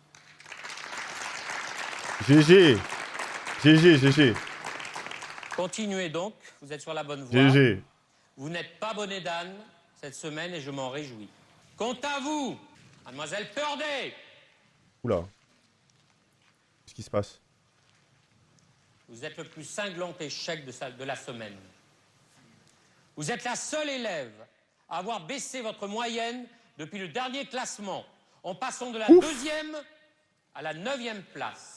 G G. G G, G G. Continuez donc, vous êtes sur la bonne voie. G G. Vous n'êtes pas bonnet d'âne cette semaine et je m'en réjouis. Quant à vous, mademoiselle Purday. Oula. Qu'est-ce qui se passe? Vous êtes le plus cinglant échec de, sa, de la semaine. Vous êtes la seule élève à avoir baissé votre moyenne depuis le dernier classement, en passant de la Ouf. deuxième à la neuvième place.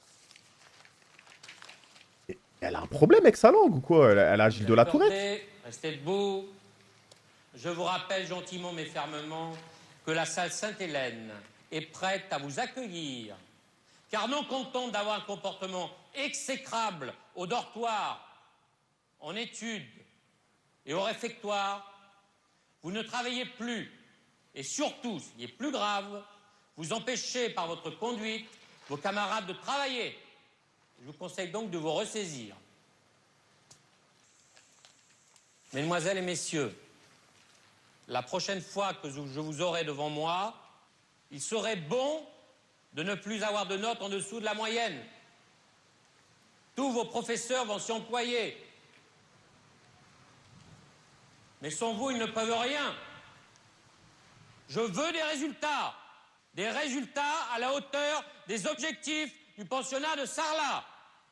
Elle a un problème avec sa langue ou quoi? Elle a, elle a Gilles de la Tourette? Restez debout. Je vous rappelle gentiment mais fermement que la salle Sainte-Hélène est prête à vous accueillir. Car non contente d'avoir un comportement exécrable au dortoir, en études et au réfectoire, vous ne travaillez plus. Et surtout, ce qui est plus grave, vous empêchez par votre conduite vos camarades de travailler. Je vous conseille donc de vous ressaisir. Mesdemoiselles et messieurs, la prochaine fois que je vous aurai devant moi, il serait bon de ne plus avoir de notes en dessous de la moyenne. Tous vos professeurs vont s'y employer. Mais sans vous, ils ne peuvent rien. Je veux des résultats. Des résultats à la hauteur des objectifs du pensionnat de Sarlat.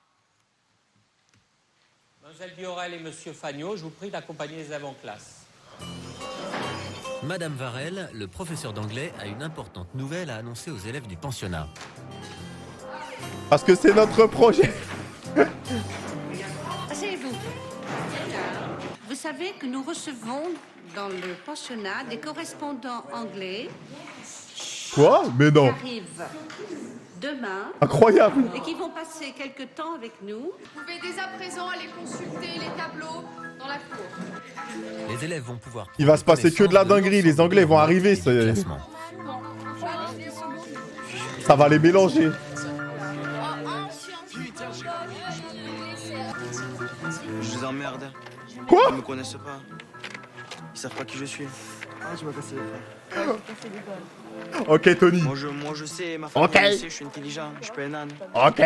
Mademoiselle Biorel et Monsieur Fagnot, je vous prie d'accompagner les avant-classes. Madame Varel, le professeur d'anglais, a une importante nouvelle à annoncer aux élèves du pensionnat. Parce que c'est notre projet. Asseyez-vous. Vous savez que nous recevons dans le pensionnat des correspondants anglais. Quoi? Mais non. Qui arrivent demain. Incroyable. Et qui vont passer quelque temps avec nous. Vous pouvez dès à présent aller consulter les tableaux dans la cour. Les élèves vont pouvoir... Il va se passer que de la dinguerie. Les Anglais vont arriver. Ça, ça va les mélanger. Je les emmerde. Quoi? Ils me connaissent pas. Ils savent pas qui je suis. Ah, tu m'as cassé les bras. Ok, Tony. Moi, je, moi, je sais, ma femme, Ok. je sais, je suis intelligent, je suis pas un âne. Ok.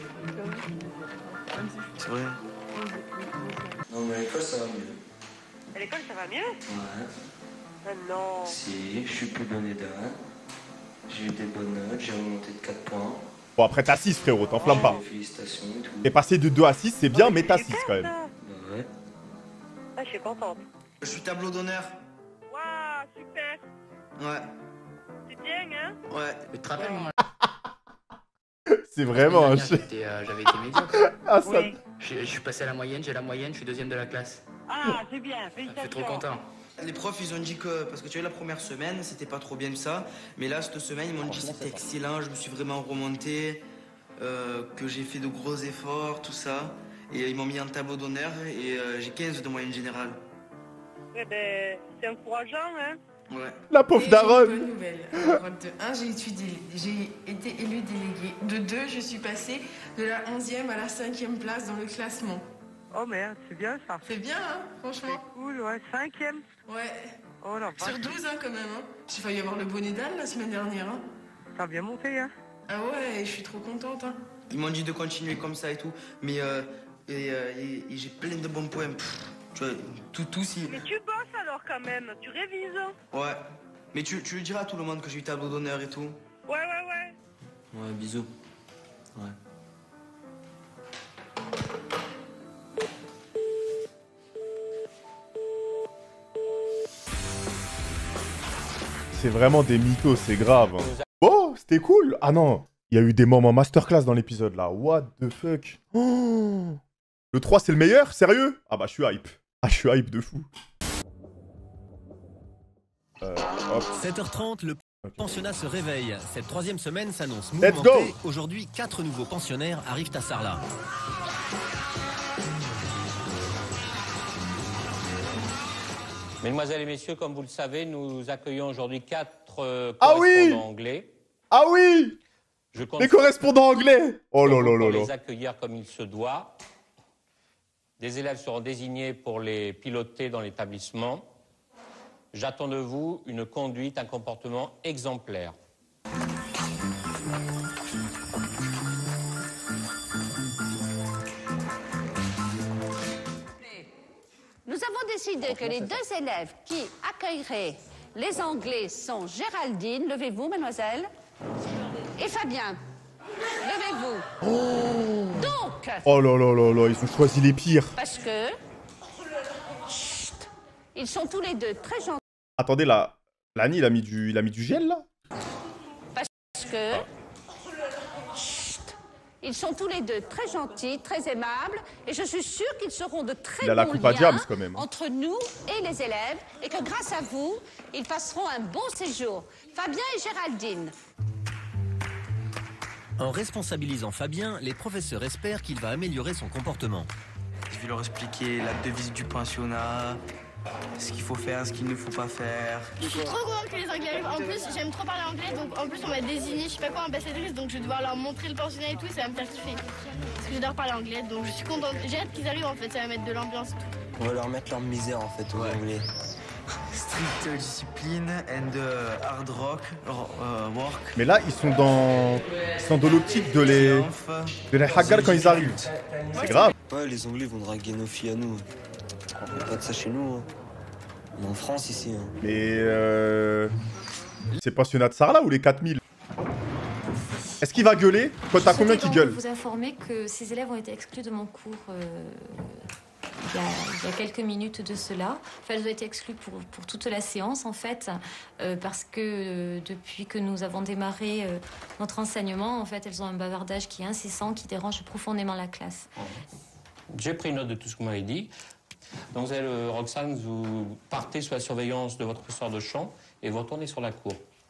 C'est vrai. Non, mais à l'école, ça va mieux. À l'école, ça va mieux? Ouais. Ah non. Si, je suis plus bonnet d'âne. J'ai eu des bonnes notes, j'ai remonté de quatre points. Bon, après, t'as six, frérot. T'enflamme pas. Félicitations et tout. T'es passé de deux à six, c'est bien, mais t'as six quand même. Ouais. Ah, je suis contente. Je suis tableau d'honneur. Waouh, super. Ouais. C'est bien, hein? Ouais. Mais te rappelles, moi. C'est vraiment un chien. euh, J'avais été médiocre. Ah, ça... Oui. Je, je suis passé à la moyenne, j'ai la moyenne, je suis deuxième de la classe. Ah, c'est bien, Je suis félicitations. trop content. Les profs, ils ont dit que, parce que tu vois, la première semaine, c'était pas trop bien ça. Mais là, cette semaine, ils m'ont dit que c'était excellent, je me suis vraiment remonté, euh, que j'ai fait de gros efforts, tout ça. Et ils m'ont mis en tableau d'honneur et euh, j'ai quinze de moyenne générale. Eh ben, c'est encourageant, hein. Ouais. La pauvre Et daronne. j'ai une bonne nouvelle. Alors, de un, j'ai étudié, j'ai été élue déléguée. De deux, je suis passée de la onzième à la cinquième place dans le classement. Oh merde, c'est bien ça. C'est bien, hein, franchement. C'est cool, ouais. Cinquième. Ouais. Oh la vache. Sur douze, hein, quand même. Hein. J'ai failli avoir le bonnet d'âne la semaine dernière. Hein. Ça a bien monté, hein. Ah ouais, je suis trop contente. Hein. Ils m'ont dit de continuer comme ça et tout. Mais euh, et, euh, et, et j'ai plein de bons poèmes. Pff, tu vois, tout, tout si. Mais tu bosses alors quand même, tu révises. Ouais. Mais tu, tu le diras à tout le monde que j'ai eu tableau d'honneur et tout. Ouais, ouais, ouais. Ouais, bisous. Ouais. C'est vraiment des mythos, c'est grave. Hein. Oh, c'était cool. Ah non, il y a eu des moments masterclass dans l'épisode là. What the fuck. Oh. Le trois, c'est le meilleur? Sérieux? Ah bah, je suis hype. Ah, je suis hype de fou. Euh, hop. sept heures trente, le pensionnat se réveille. Cette troisième semaine s'annonce Let's mouvementée. go. Aujourd'hui, quatre nouveaux pensionnaires arrivent à Sarlat. Mesdemoiselles et messieurs, comme vous le savez, nous accueillons aujourd'hui quatre euh, Ah correspondants oui anglais. Ah oui. Je compte Les correspondants anglais. Oh là là là pour là. les accueillir comme il se doit. Des élèves seront désignés pour les piloter dans l'établissement. J'attends de vous une conduite, un comportement exemplaire. Nous avons décidé que les deux élèves qui accueilleraient les Anglais sont Géraldine, levez-vous, mademoiselle, et Fabien, levez-vous. Oh. Donc, Oh là là là là, ils ont choisi les pires. parce que chut, ils sont tous les deux très gentils. Attendez, là, Lani, il a mis du, il a mis du gel là. Parce que chut, ils sont tous les deux très gentils, très aimables, et je suis sûre qu'ils seront de très Il a la bons coupe à liens Diams, quand même. entre nous et les élèves, et que grâce à vous, ils passeront un bon séjour. Fabien et Géraldine. En responsabilisant Fabien, les professeurs espèrent qu'il va améliorer son comportement. Je vais leur expliquer la devise du pensionnat, ce qu'il faut faire, ce qu'il ne faut pas faire. Je suis trop contente que les Anglais arrivent. En plus, j'aime trop parler anglais, donc en plus, on m'a désigné, je sais pas quoi, ambassadrice, donc je vais devoir leur montrer le pensionnat et tout, ça va me faire kiffer. Parce que j'adore parler anglais, donc je suis contente. J'ai hâte qu'ils arrivent en fait, ça va mettre de l'ambiance et tout. On va leur mettre leur misère en fait aux Anglais. Strict discipline and uh, hard rock, uh, work. Mais là, ils sont dans, ils sont dans l'optique de les, de les hagar quand ils arrivent. C'est grave. Ouais, les Anglais vont draguer nos filles à nous. On fait pas de ça chez nous. Hein. On est en France ici. Hein. Mais euh... c'est pensionnat de Sarlat ou les quatre mille? Est-ce qu'il va gueuler? Quand t'as combien qui gueule? Je vous informer que ces élèves ont été exclus de mon cours euh, il, y a, il y a quelques minutes de cela. Enfin, elles ont été exclues pour, pour toute la séance, en fait, euh, parce que euh, depuis que nous avons démarré euh, notre enseignement, en fait, elles ont un bavardage qui est incessant, qui dérange profondément la classe. J'ai pris note de tout ce que vous m'avez dit. Donc, vous avez, euh, Roxane, vous partez sous la surveillance de votre professeur de chant et vous retournez sur la cour.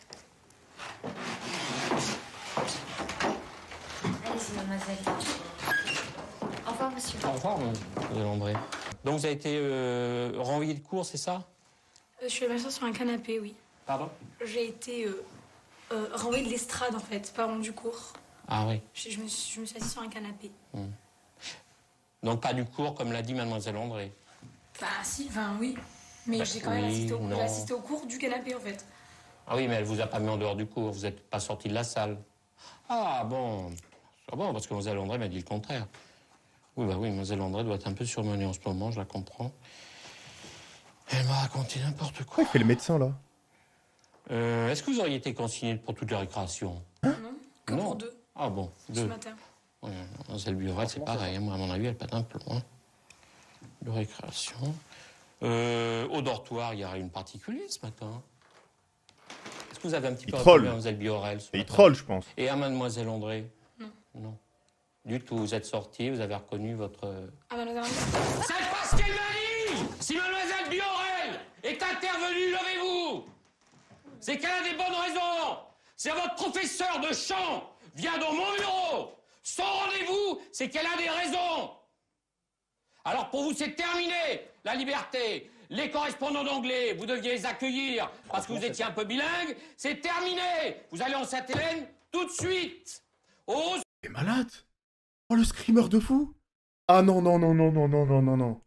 Allez-y, mademoiselle. Au revoir, monsieur. Au revoir, mademoiselle André. Donc, vous avez été euh, renvoyé de cours, c'est ça? Euh, je suis m'asseoir sur un canapé, oui. Pardon? J'ai été euh, euh, renvoyée de l'estrade en fait, pas rendu cours. Ah oui. Je, je, me, suis, je me suis assise sur un canapé. Hmm. Donc, pas du cours, comme l'a dit mademoiselle André. Bah si, enfin oui. Mais Bah, j'ai quand même oui, assisté, au, non. j'ai assisté au cours du canapé en fait. Ah oui, mais elle vous a pas mis en dehors du cours, vous n'êtes pas sorti de la salle. Ah bon, ah bon, parce que mademoiselle André m'a dit le contraire. Oui, bah oui, mademoiselle André doit être un peu surmenée en ce moment, je la comprends. Elle m'a raconté n'importe quoi. Il fait le médecin, là. Euh, Est-ce que vous auriez été consigné pour toute la récréation? Non, que Non. pour deux, Ah bon, ce deux. matin. Ouais, mademoiselle Biorel, c'est pareil, moi, à mon avis, elle pète un plomb. Hein. De récréation. Euh, au dortoir, il y a une particulier ce matin. Est-ce que vous avez un petit Il peu troll. répondu à mademoiselle Biorel ce Et il matin? troll, je pense. Et à mademoiselle André? Non. Non. Du tout, vous êtes sorti, vous avez reconnu votre... Ah, mademoiselle. C'est pas ce qu'elle m'a dit! Si mademoiselle Biorel est intervenue, levez-vous! C'est qu'elle a des bonnes raisons! C'est votre professeur de chant vient dans mon bureau! Son rendez-vous, c'est qu'elle a des raisons! Alors pour vous, c'est terminé, la liberté. Les correspondants d'anglais, vous deviez les accueillir parce que vous étiez un peu bilingue. C'est terminé! Vous allez en Sainte-Hélène tout de suite! Oh, t'es malade? Oh, le screamer de fou! Ah non, non, non, non, non, non, non, non, non.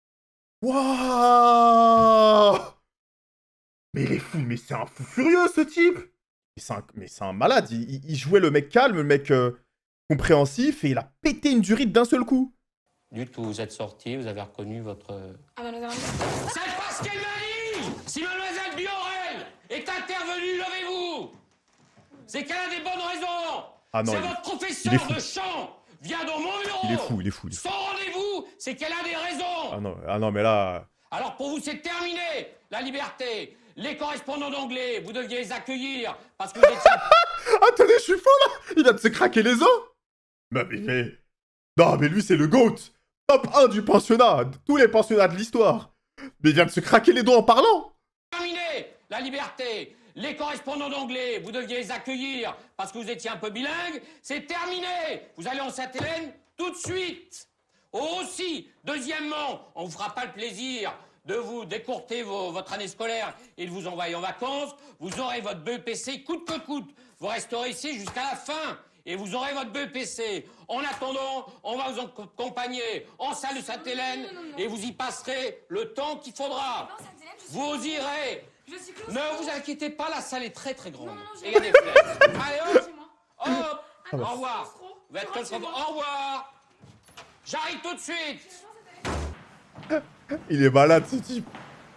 Waouh! Mais il est fou, mais c'est un fou furieux, ce type! Mais c'est un, mais c'est un malade. Il, il- il jouait le mec calme, le mec euh, compréhensif, et il a pété une durite d'un seul coup. du tout, vous êtes sorti, vous avez reconnu votre... Ah, mademoiselle. C'est pas ce qu'elle m'a dit! Si mademoiselle Biorel est intervenue, levez-vous! C'est qu'elle a des bonnes raisons! Ah non, c'est il est- votre il est professeur fou. de chant vient dans mon bureau! Il est fou, il est fou, il est fou. Son rendez-vous, c'est qu'elle a des raisons! Ah non, ah non mais là... Alors pour vous, c'est terminé, la liberté. Les correspondants d'anglais, vous deviez les accueillir parce que vous étiez... Attendez, je suis faux, là! Il vient de se craquer les os! Mais, mais, mais... Non, mais lui, c'est le GOAT! Top un du pensionnat! De tous les pensionnats de l'histoire! Mais il vient de se craquer les doigts en parlant! terminé, la liberté. Les correspondants d'anglais, vous deviez les accueillir parce que vous étiez un peu bilingue. C'est terminé. Vous allez en Sainte-Hélène tout de suite. Aussi, deuxièmement, on ne vous fera pas le plaisir de vous décourter vos- votre année scolaire et de vous envoyer en vacances. Vous aurez votre B E P C coûte que coûte. Vous resterez ici jusqu'à la fin et vous aurez votre B E P C. En attendant, on va vous accompagner en salle de Sainte-Hélène et vous y passerez le temps qu'il faudra. Vous irez. Ne vous inquiétez pas, la salle est très très grande. Et il y a des fenêtres. Allez, hop, hop, au revoir. Vous êtes comme ça. Au revoir. J'arrive tout de suite. Il est malade, ce type.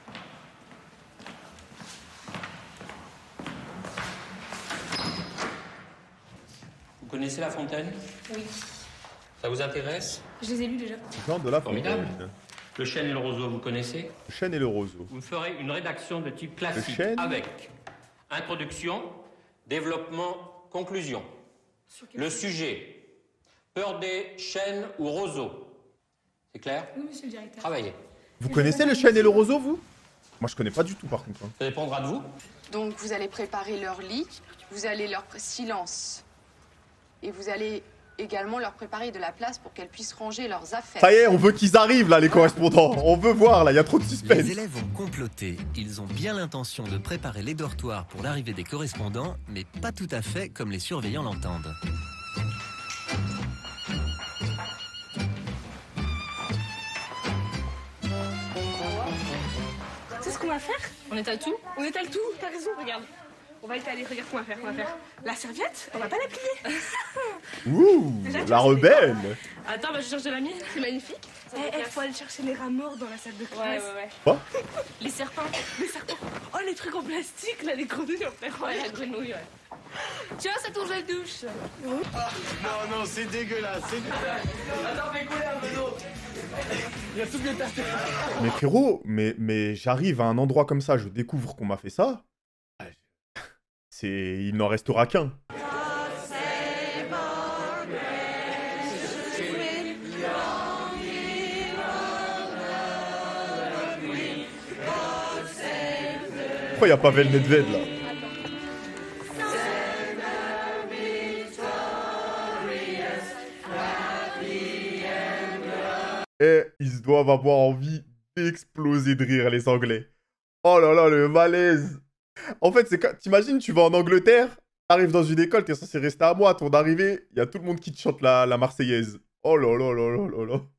Vous connaissez La Fontaine? Oui. Ça vous intéresse? Je les ai lus déjà. Jean de la Formidable. Fontaine. Le chêne et le roseau, vous connaissez? Le chêne et le roseau. Vous me ferez une rédaction de type classique chêne. avec introduction, développement, conclusion. Le sujet, peur des chênes ou roseaux. C'est clair? Oui, monsieur le directeur. Travaillez. Vous connaissez le chêne et le roseau, vous? Moi, je connais pas du tout, par contre. hein. Ça dépendra de vous. Donc vous allez préparer leur lit, vous allez leur silence. Et vous allez également leur préparer de la place pour qu'elles puissent ranger leurs affaires. Ça y est, on veut qu'ils arrivent, là, les correspondants. On veut voir, là, il y a trop de suspense. Les élèves ont comploté. Ils ont bien l'intention de préparer les dortoirs pour l'arrivée des correspondants, mais pas tout à fait comme les surveillants l'entendent. C'est ce qu'on va faire? On étale tout? On étale tout, t'as raison, regarde. On va étaler, regarde ce qu'on va faire. On va faire la serviette, on va pas la plier. Ouh, Déjà, tu la vois, c'est rebelle. Attends, bah, je cherche de la mienne, c'est magnifique. Eh, il faut aller chercher les rats morts dans la salle de classe. Ouais, ouais, ouais. Quoi? Les serpents, les serpents. Oh, les trucs en plastique, là, les grenouilles en fer. Ouais, la grenouille, ouais. Tu vois, ça ton gel douche. Non, non, c'est dégueulasse, c'est dégueulasse. Attends, fais couler un peu d'eau. Il y a tout bien passé. Mais frérot, mais, mais j'arrive à un endroit comme ça, je découvre qu'on m'a fait ça. C'est... Il n'en restera qu'un. Pourquoi il n'y a pas Vel Nedved, là? Et ils doivent avoir envie d'exploser de rire, les Anglais. Oh là là, le malaise. En fait, c'est quand... T'imagines, tu vas en Angleterre, t'arrives dans une école, t'es censé rester à moi, à ton arrivée, il y a tout le monde qui te chante la, la Marseillaise. Oh là là là là là là.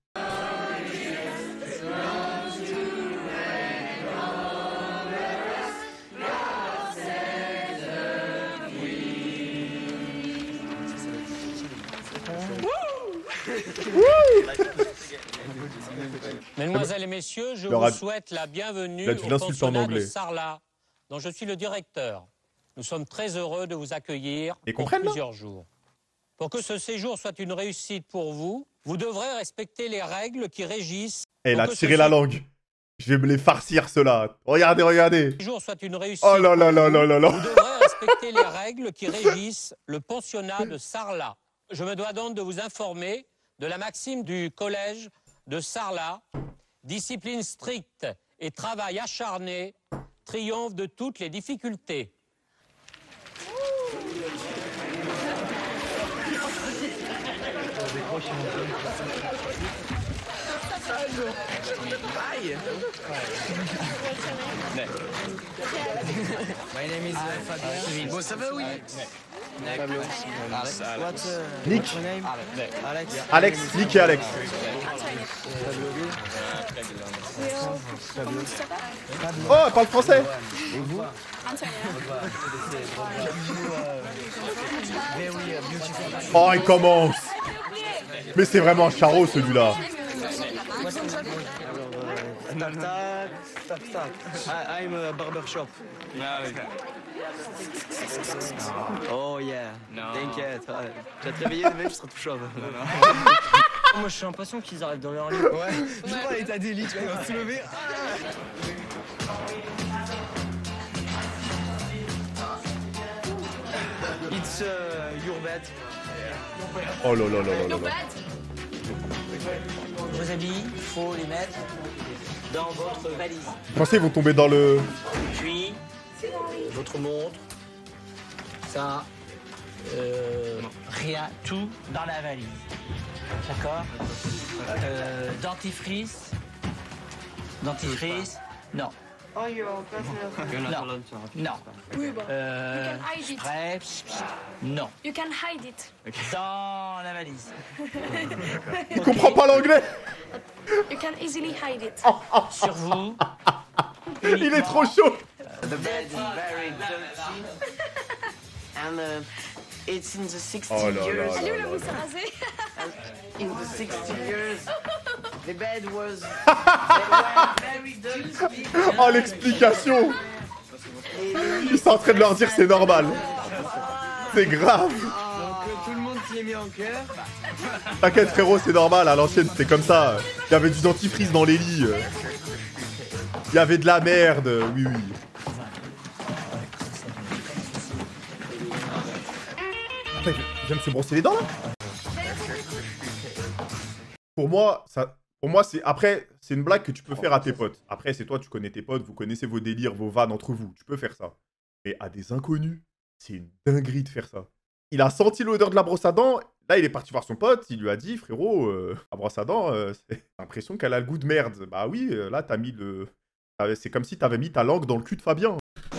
Mesdemoiselles et messieurs, je Il aura- vous souhaite la bienvenue il a dit au l'insulte en pensionnat de anglais. Sarlat, dont je suis le directeur. Nous sommes très heureux de vous accueillir Et pour comprennent, là plusieurs jours. Pour que ce séjour soit une réussite pour vous, vous devrez respecter les règles qui régissent... Elle pour a que ce tiré la sé- langue. Je vais me les farcir, ceux-là. Regardez, regardez. séjour soit une réussite Oh là là pour là vous, là là là. vous devrez respecter les règles qui régissent le pensionnat de Sarlat. Je me dois donc de vous informer de la maxime du collège de Sarlat. Discipline stricte et travail acharné triomphe de toutes les difficultés. My name is uh, Fabien. Bon, ça va, oui. Fabien. Alex. What's, uh, Nick. what's your name? Alex. Alex, Nick et Alex. Oh, elle parle français. Et vous? Oh, il commence. Mais c'est vraiment un charreau, celui-là. Tac, tac, tac, tac. I- I'm a barbershop. Oh yeah. T'inquiète. ouais. Tu vas te réveiller demain, je serai tout chauve. Moi, je suis impatient qu'ils arrivent dans leur lit. Ouais. Je vois l'état des lits, tu vois, ils vont se lever. It's uh, your bed. Oh là là là là là là. Vos habits, il faut les mettre dans votre valise. Vous pensez qu'ils vont tomber dans le... Puis, votre montre, ça, euh, rien, tout dans la valise. D'accord euh, Dentifrice, dentifrice, non. Oh, you're Non, non. Oui, bon. Euh, You can hide it. spray, pss, pss, non. You can hide it. Dans la valise. Il comprend pas l'anglais. You can easily hide it. Sur vous. Il est trop chaud. The bed is very dirty. And uh, it's in the sixty Oh là là years. là Elle est où la mousse à raser? In the sixty years, the bed was very dirty. Oh, l'explication. Ils sont en train de leur dire c'est normal. C'est grave. Donc euh, tout le monde s'y est mis en cœur. T'inquiète frérot, c'est normal, à l'ancienne c'était comme ça. Il y avait du dentifrice dans les lits. Il y avait de la merde, oui oui. Attends, il vient de se brosser les dents là. Pour moi, ça... Pour moi, c'est... Après, c'est une blague que tu peux faire à tes potes. Après, c'est toi, tu connais tes potes, vous connaissez vos délires, vos vannes entre vous. Tu peux faire ça. Mais à des inconnus, c'est une dinguerie de faire ça. Il a senti l'odeur de la brosse à dents. Là, il est parti voir son pote. Il lui a dit, frérot, euh, la brosse à dents, euh, c'est l'impression qu'elle a le goût de merde. Bah oui, euh, là, t'as mis le... C'est comme si t'avais mis ta langue dans le cul de Fabien.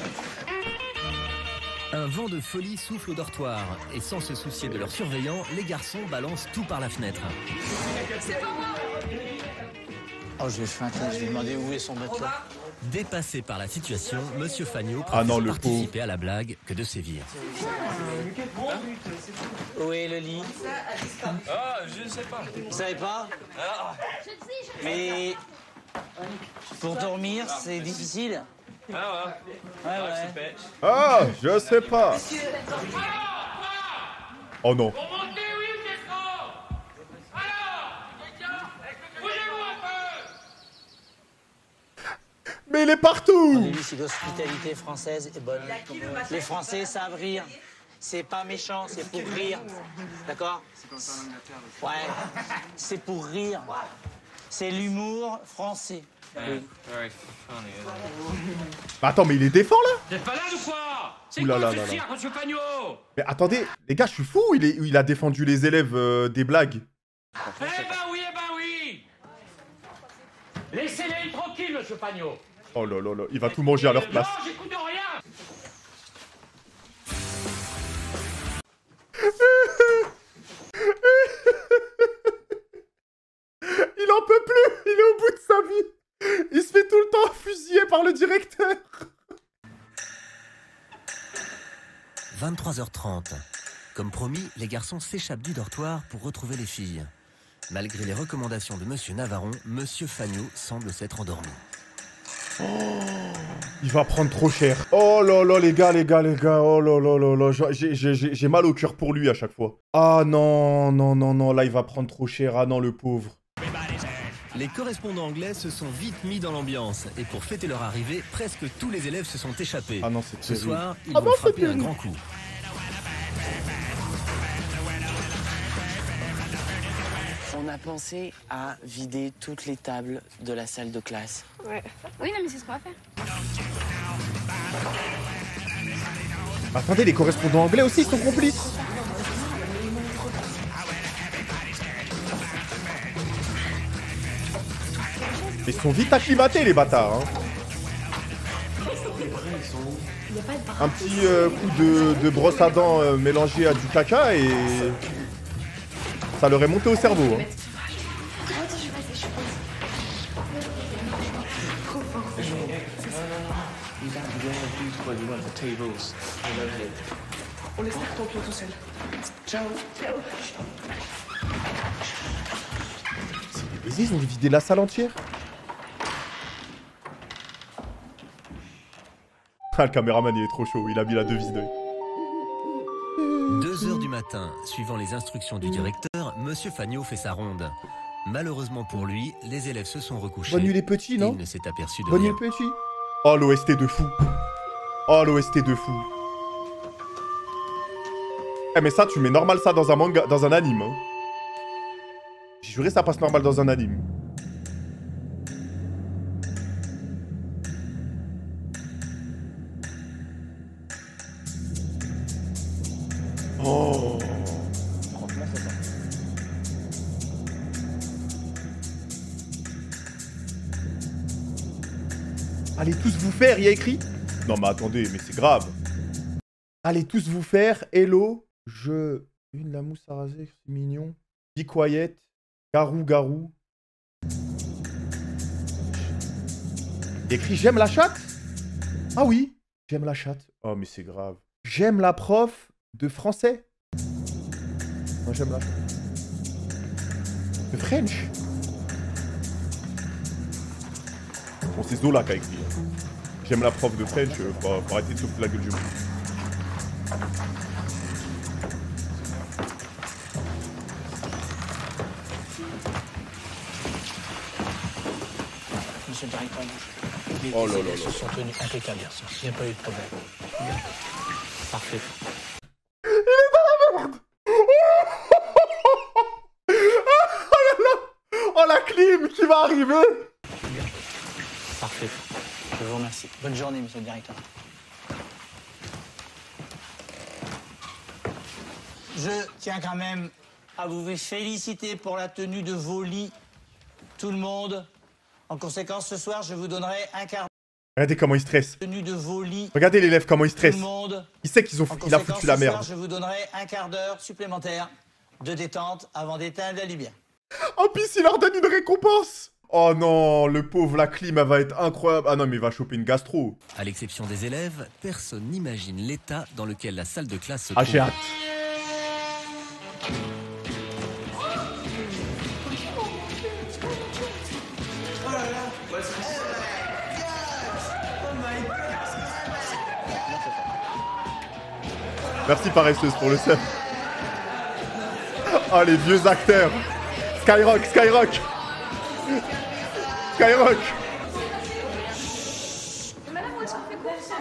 Un vent de folie souffle au dortoir. Et sans se soucier de leurs surveillants, les garçons balancent tout par la fenêtre. Oh, je vais faire un test, je vais demander où est son matelas. Dépassé par la situation, Monsieur Fagno Ah non, préfère le participer à la blague que de sévir. Où est le lit? Ah, je ne sais pas. Vous savez pas? Ah, Mais pour dormir, c'est difficile. ah Ouais, ouais. ouais. Ah, je sais pas. Oh non. Mais il est partout. On a vu si l'hospitalité française est bonne. Les Français savent rire. C'est pas méchant, c'est pour rire. D'accord? C'est comme ça en Angleterre. Ouais, c'est pour rire. C'est l'humour français. Oui. Bah attends, mais il est défend là. T'es pas là ou quoi? C'est Ouh là quoi là ce là là. cirque, monsieur Pagnot? Mais attendez, les gars, je suis fou. Il, est... il a défendu les élèves euh, des blagues. Eh ben oui, eh ben oui. Laissez-les tranquilles, monsieur Pagnot. Oh là là là, il va tout manger à leur place. Non, j'écoute rien. Il en peut plus. Il est au bout de sa vie. Il se fait tout le temps fusiller par le directeur. vingt-trois heures trente. Comme promis, les garçons s'échappent du dortoir pour retrouver les filles. Malgré les recommandations de Monsieur Navaron, Monsieur Fagno semble s'être endormi. Oh, il va prendre trop cher. Oh là là, les gars, les gars, les gars. Oh là là là là. J'ai- j'ai- J'ai j'ai mal au cœur pour lui à chaque fois. Ah non, non, non, non. Là, il va prendre trop cher. Ah non, le pauvre. Les correspondants anglais se sont vite mis dans l'ambiance. Et pour fêter leur arrivée, presque tous les élèves se sont échappés. Ah non, c'est Ce terrible. soir, ils Ah vont non, c'est frapper un terrible. grand coup. on a pensé à vider toutes les tables de la salle de classe. Ouais. Oui, non, mais c'est ce qu'on va faire. Attendez, les correspondants anglais aussi sont complices. Ils sont vite acclimatés, les bâtards. Hein. Un petit euh, coup de, de brosse à dents euh, mélangé à du caca et ça leur est monté au cerveau. Hein. On laisse faire ton tour tout seul. Ciao. Ciao. Vas-y, ils ont vidé la salle entière. Ah, le caméraman, il est trop chaud. Il a mis la devise d'œil. deux heures du matin, suivant les instructions du directeur, Monsieur Fagnot fait sa ronde. Malheureusement pour lui, les élèves se sont recouchés. Bonne nuit les petits, non? Il ne s'est aperçu de Bonne nuit rien. les petits. Oh, l'O S T de fou. Oh, l'O S T de fou. Eh, mais ça, tu mets normal ça dans un manga, dans un anime. Hein. J'ai juré, ça passe normal dans un anime. Oh. Franchement, c'est ça. Allez tous vous faire, il y a écrit. Non mais attendez, mais c'est grave. Allez tous vous faire, hello, je... Une la mousse à raser, c'est mignon. Be quiet, garou garou. Il y a écrit j'aime la chatte. Ah oui, j'aime la chatte. Oh mais c'est grave. J'aime la prof de français. Moi j'aime la chatte. De French. Bon, c'est Zola qui a écrit. J'aime la prof de French, euh, faut, faut arrêter de se foutre la gueule du monde. Monsieur le directeur, les Oh là là élèves là. se sont tenus impeccables hier soir. Il n'y a pas eu de problème. Bien. Parfait. Il est dans la merde. Oh là là. Oh la clim qui va arriver. Parfait. Je vous remercie. Bonne journée, monsieur le directeur. Je tiens quand même à vous féliciter pour la tenue de vos lits, tout le monde. En conséquence, ce soir, je vous donnerai un quart Regardez comment il stresse. tenue de vos lits. Regardez l'élève comment il Tout stresse. le monde. Il sait qu'ils ont, En il a conséquence, foutu la ce soir, merde. je vous donnerai un quart d'heure supplémentaire de détente avant d'éteindre la lumière. En plus, il leur donne une récompense. Oh non, le pauvre, la clim, elle va être incroyable. Ah non, mais il va choper une gastro. À l'exception des élèves, personne n'imagine l'état dans lequel la salle de classe se Ah, trouve. j'ai hâte. Merci paresseuse pour le seum. Oh les vieux acteurs. Skyrock, Skyrock. Skyrock. Madame, où est-ce qu'on fait course,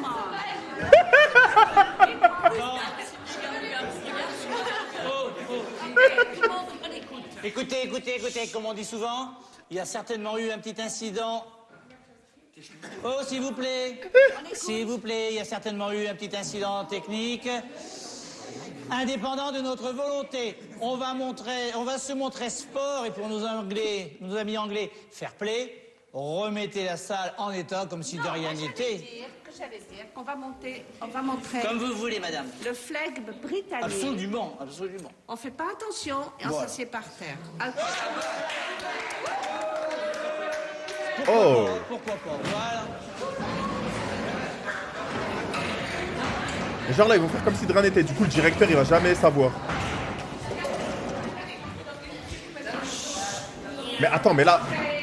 Écoutez, écoutez, écoutez, comme on dit souvent, il y a certainement eu un petit incident. Oh, s'il vous plaît, s'il vous plaît, il y a certainement eu un petit incident technique. Indépendant de notre volonté, on va montrer, on va se montrer sport et pour nos anglais, nos amis anglais, fair play. Remettez la salle en état comme si de rien n'était. Que j'allais dire qu'on va monter, on va montrer Comme vous voulez, madame. le flegme britannique. Absolument, absolument. On fait pas attention et on Voilà. s'assied par terre. Oh. Pourquoi pas, voilà. Et genre là, ils vont faire comme si de rien n'était. Du coup, le directeur, il va jamais savoir. Mais attends, mais là...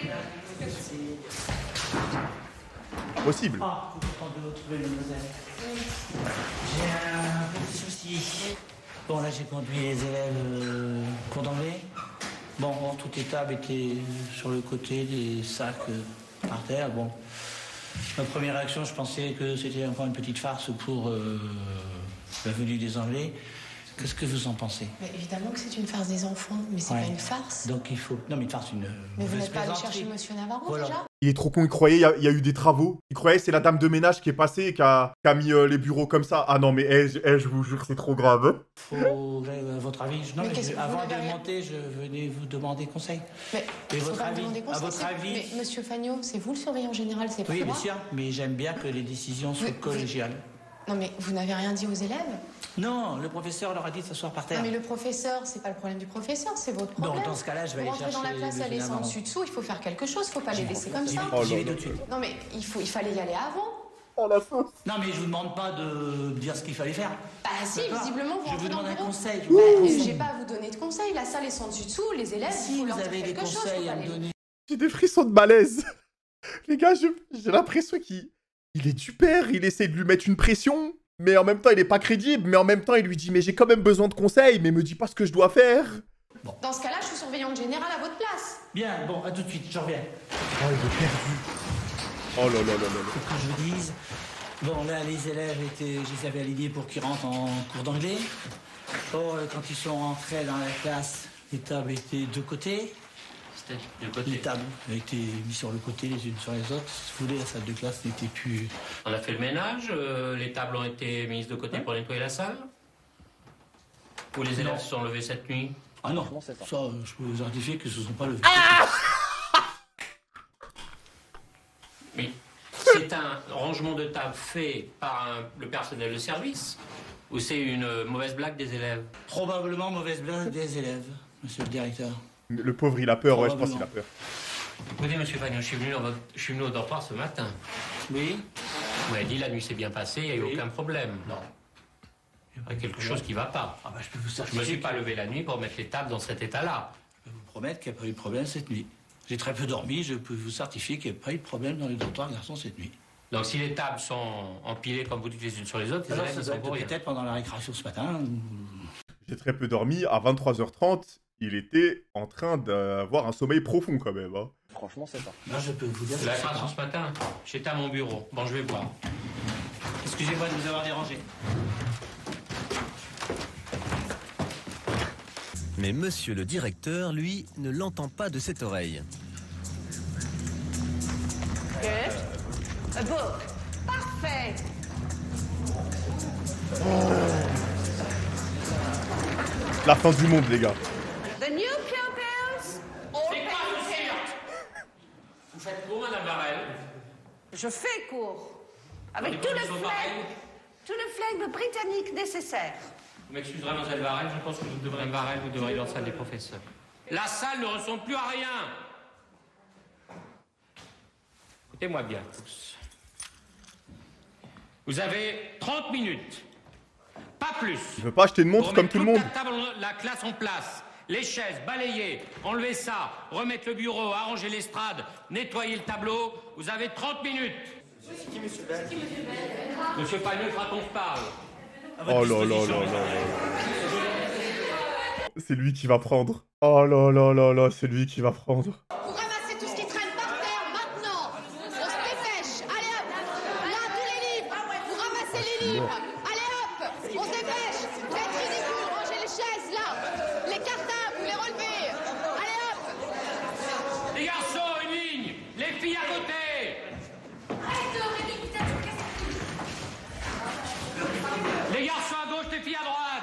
Possible. Ah, content de vous retrouver, mademoiselle. J'ai un petit souci. Bon, là, j'ai conduit les élèves euh, cours d'anglais. Bon, bon, toutes les tables étaient sur le côté, des sacs euh, par terre. Bon, ma première réaction, je pensais que c'était encore une petite farce pour euh, la venue des Anglais. Qu'est-ce que vous en pensez? Mais évidemment que c'est une farce des enfants, mais c'est Ouais. pas une farce. Donc il faut... Non, mais une farce, une Mais vous mauvaise n'êtes pas allé plaisanterie. chercher Monsieur Navarro Voilà. déjà? Il est trop con, il croyait il y, a- il y a eu des travaux. Il croyait c'est la dame de ménage qui est passée et qui a, qui a mis euh, les bureaux comme ça. Ah non, mais eh, je eh, je vous jure, c'est trop grave. Faut, euh, à votre avis, je- non, Mais mais qu'est-ce je- que vous avant n'avez de rien- monter, je venais vous demander conseil. Mais Et faut votre pas me avis, demander à conseil, votre c'est- avis Mais Monsieur Fagnot, c'est vous le surveillant général, c'est pas Oui, moi. bien sûr, mais j'aime bien que les décisions soient Mais vous- collégiales. Non mais vous n'avez rien dit aux élèves? Non, le professeur leur a dit de s'asseoir par terre. Non mais le professeur, c'est pas le problème du professeur, c'est votre problème. dans ce cas-là, je vais Vous aller rentrez dans la chercher classe, le aller sans Navarro. dessus dessous, il faut faire quelque chose, faut pas les laisser comme J'y ça. vais- Oh j'y là vais là. tout de suite. Non mais il faut, il fallait y aller avant. Non, mais je vous demande pas de dire ce qu'il fallait faire. Bah si, D'accord. visiblement vous Je rentrez vous dans demande le un bureau. conseil. je Bah, vous demande un J'ai conseil. pas à vous donner de conseils, la salle est sans dessus dessous, les élèves, Si il faut vous leur dire avez des quelque chose, faut conseils pas à me les- donner. J'ai des frissons de malaise. Les gars, je- j'ai l'impression qu'il il est du père. Il essaie de lui mettre une pression. Mais en même temps, il est pas crédible. Mais en même temps, il lui dit, mais j'ai quand même besoin de conseils. Mais me dis pas ce que je dois faire. Dans ce cas-là, je suis surveillante générale à votre place. Bien, bon, à tout de suite, je reviens. Oh, il est perdu. Oh là là là là là. Faut que je vous dise. Bon, là, les élèves étaient, je les avais alignés pour qu'ils rentrent en cours d'anglais. Or, euh, quand ils sont rentrés dans la classe, les tables étaient de côté. C'était de côté. Les tables étaient mises sur le côté, les unes sur les autres. Si vous voulez, la salle de classe n'était plus... On a fait le ménage, euh, les tables ont été mises de côté pour nettoyer la salle. Ou les élèves Non. se sont levés cette nuit. Ah non, ça, euh, je peux vous certifier que ce ne sont pas levés. Mais c'est un rangement de table fait par un- le personnel de service ou c'est une euh, mauvaise blague des élèves? Probablement mauvaise blague des élèves, monsieur le directeur. Le pauvre, il a peur. Ouais, je pense qu'il a peur. Écoutez, monsieur Fagnon, je suis venu, dans votre- je suis venu au dortoir ce matin. Oui. Vous m'avez dit la nuit s'est bien passée, il n'y a eu Oui. aucun problème. Non. Il y a quelque chose qui ne va pas. Ah bah, je peux vous Je ne me certifier suis pas que- levé la nuit pour mettre les tables dans cet état-là. Je peux vous promettre qu'il n'y a pas eu de problème cette nuit. J'ai très peu dormi, je peux vous certifier qu'il n'y a pas eu de problème dans les dortoirs garçons cette nuit. Donc si les tables sont empilées comme vous dites les unes sur les autres, les Alors élèves ça ils doit sont pour être rien. peut-être pendant la récréation ce matin. ou- J'ai très peu dormi. À vingt-trois heures trente, il était en train d'avoir un sommeil profond quand même. Hein. Franchement, c'est ça. Là, je peux vous dire C'est que la c'est création ça. ce matin. J'étais à mon bureau. Bon, je vais voir. Excusez-moi de vous avoir dérangé. Mais monsieur le directeur, lui, ne l'entend pas de cette oreille. Good. A book. Parfait. La fin du monde, les gars. The new pupils. All C'est quoi pay ce cirque? Vous faites court, madame Varel? Je fais cours. Avec Les tout le conditions flegme, pareilles. tout le flegme britannique nécessaire. Vous m'excuserez, mademoiselle Varel, je pense que vous devrez, madame Varel, vous devrez aller dans la salle des professeurs. La salle ne ressemble plus à rien. Écoutez-moi bien, tous. Vous avez trente minutes. Pas plus. Je veux pas acheter une montre Pour comme mettre tout le toute monde. La, table, la classe en place. Les chaises, balayer, enlever ça, remettre le bureau, arranger l'estrade, nettoyer le tableau. Vous avez trente minutes. C'est qui, monsieur Bell? Monsieur Pagneux fera qu'on se parle. Oh là là là là là. C'est lui qui va prendre. Oh là là là là, c'est lui qui va prendre. Vous ramassez tout ce qui traîne par terre maintenant. On se dépêche. Allez hop. Là, tous les livres. Vous ramassez les livres. Allez hop. On se dépêche. Vous êtes ridicule. Rangez les chaises là. Les cartables, vous les relevez. Allez hop. Les garçons, une ligne. Les filles à côté. Les garçons à gauche, les filles à droite.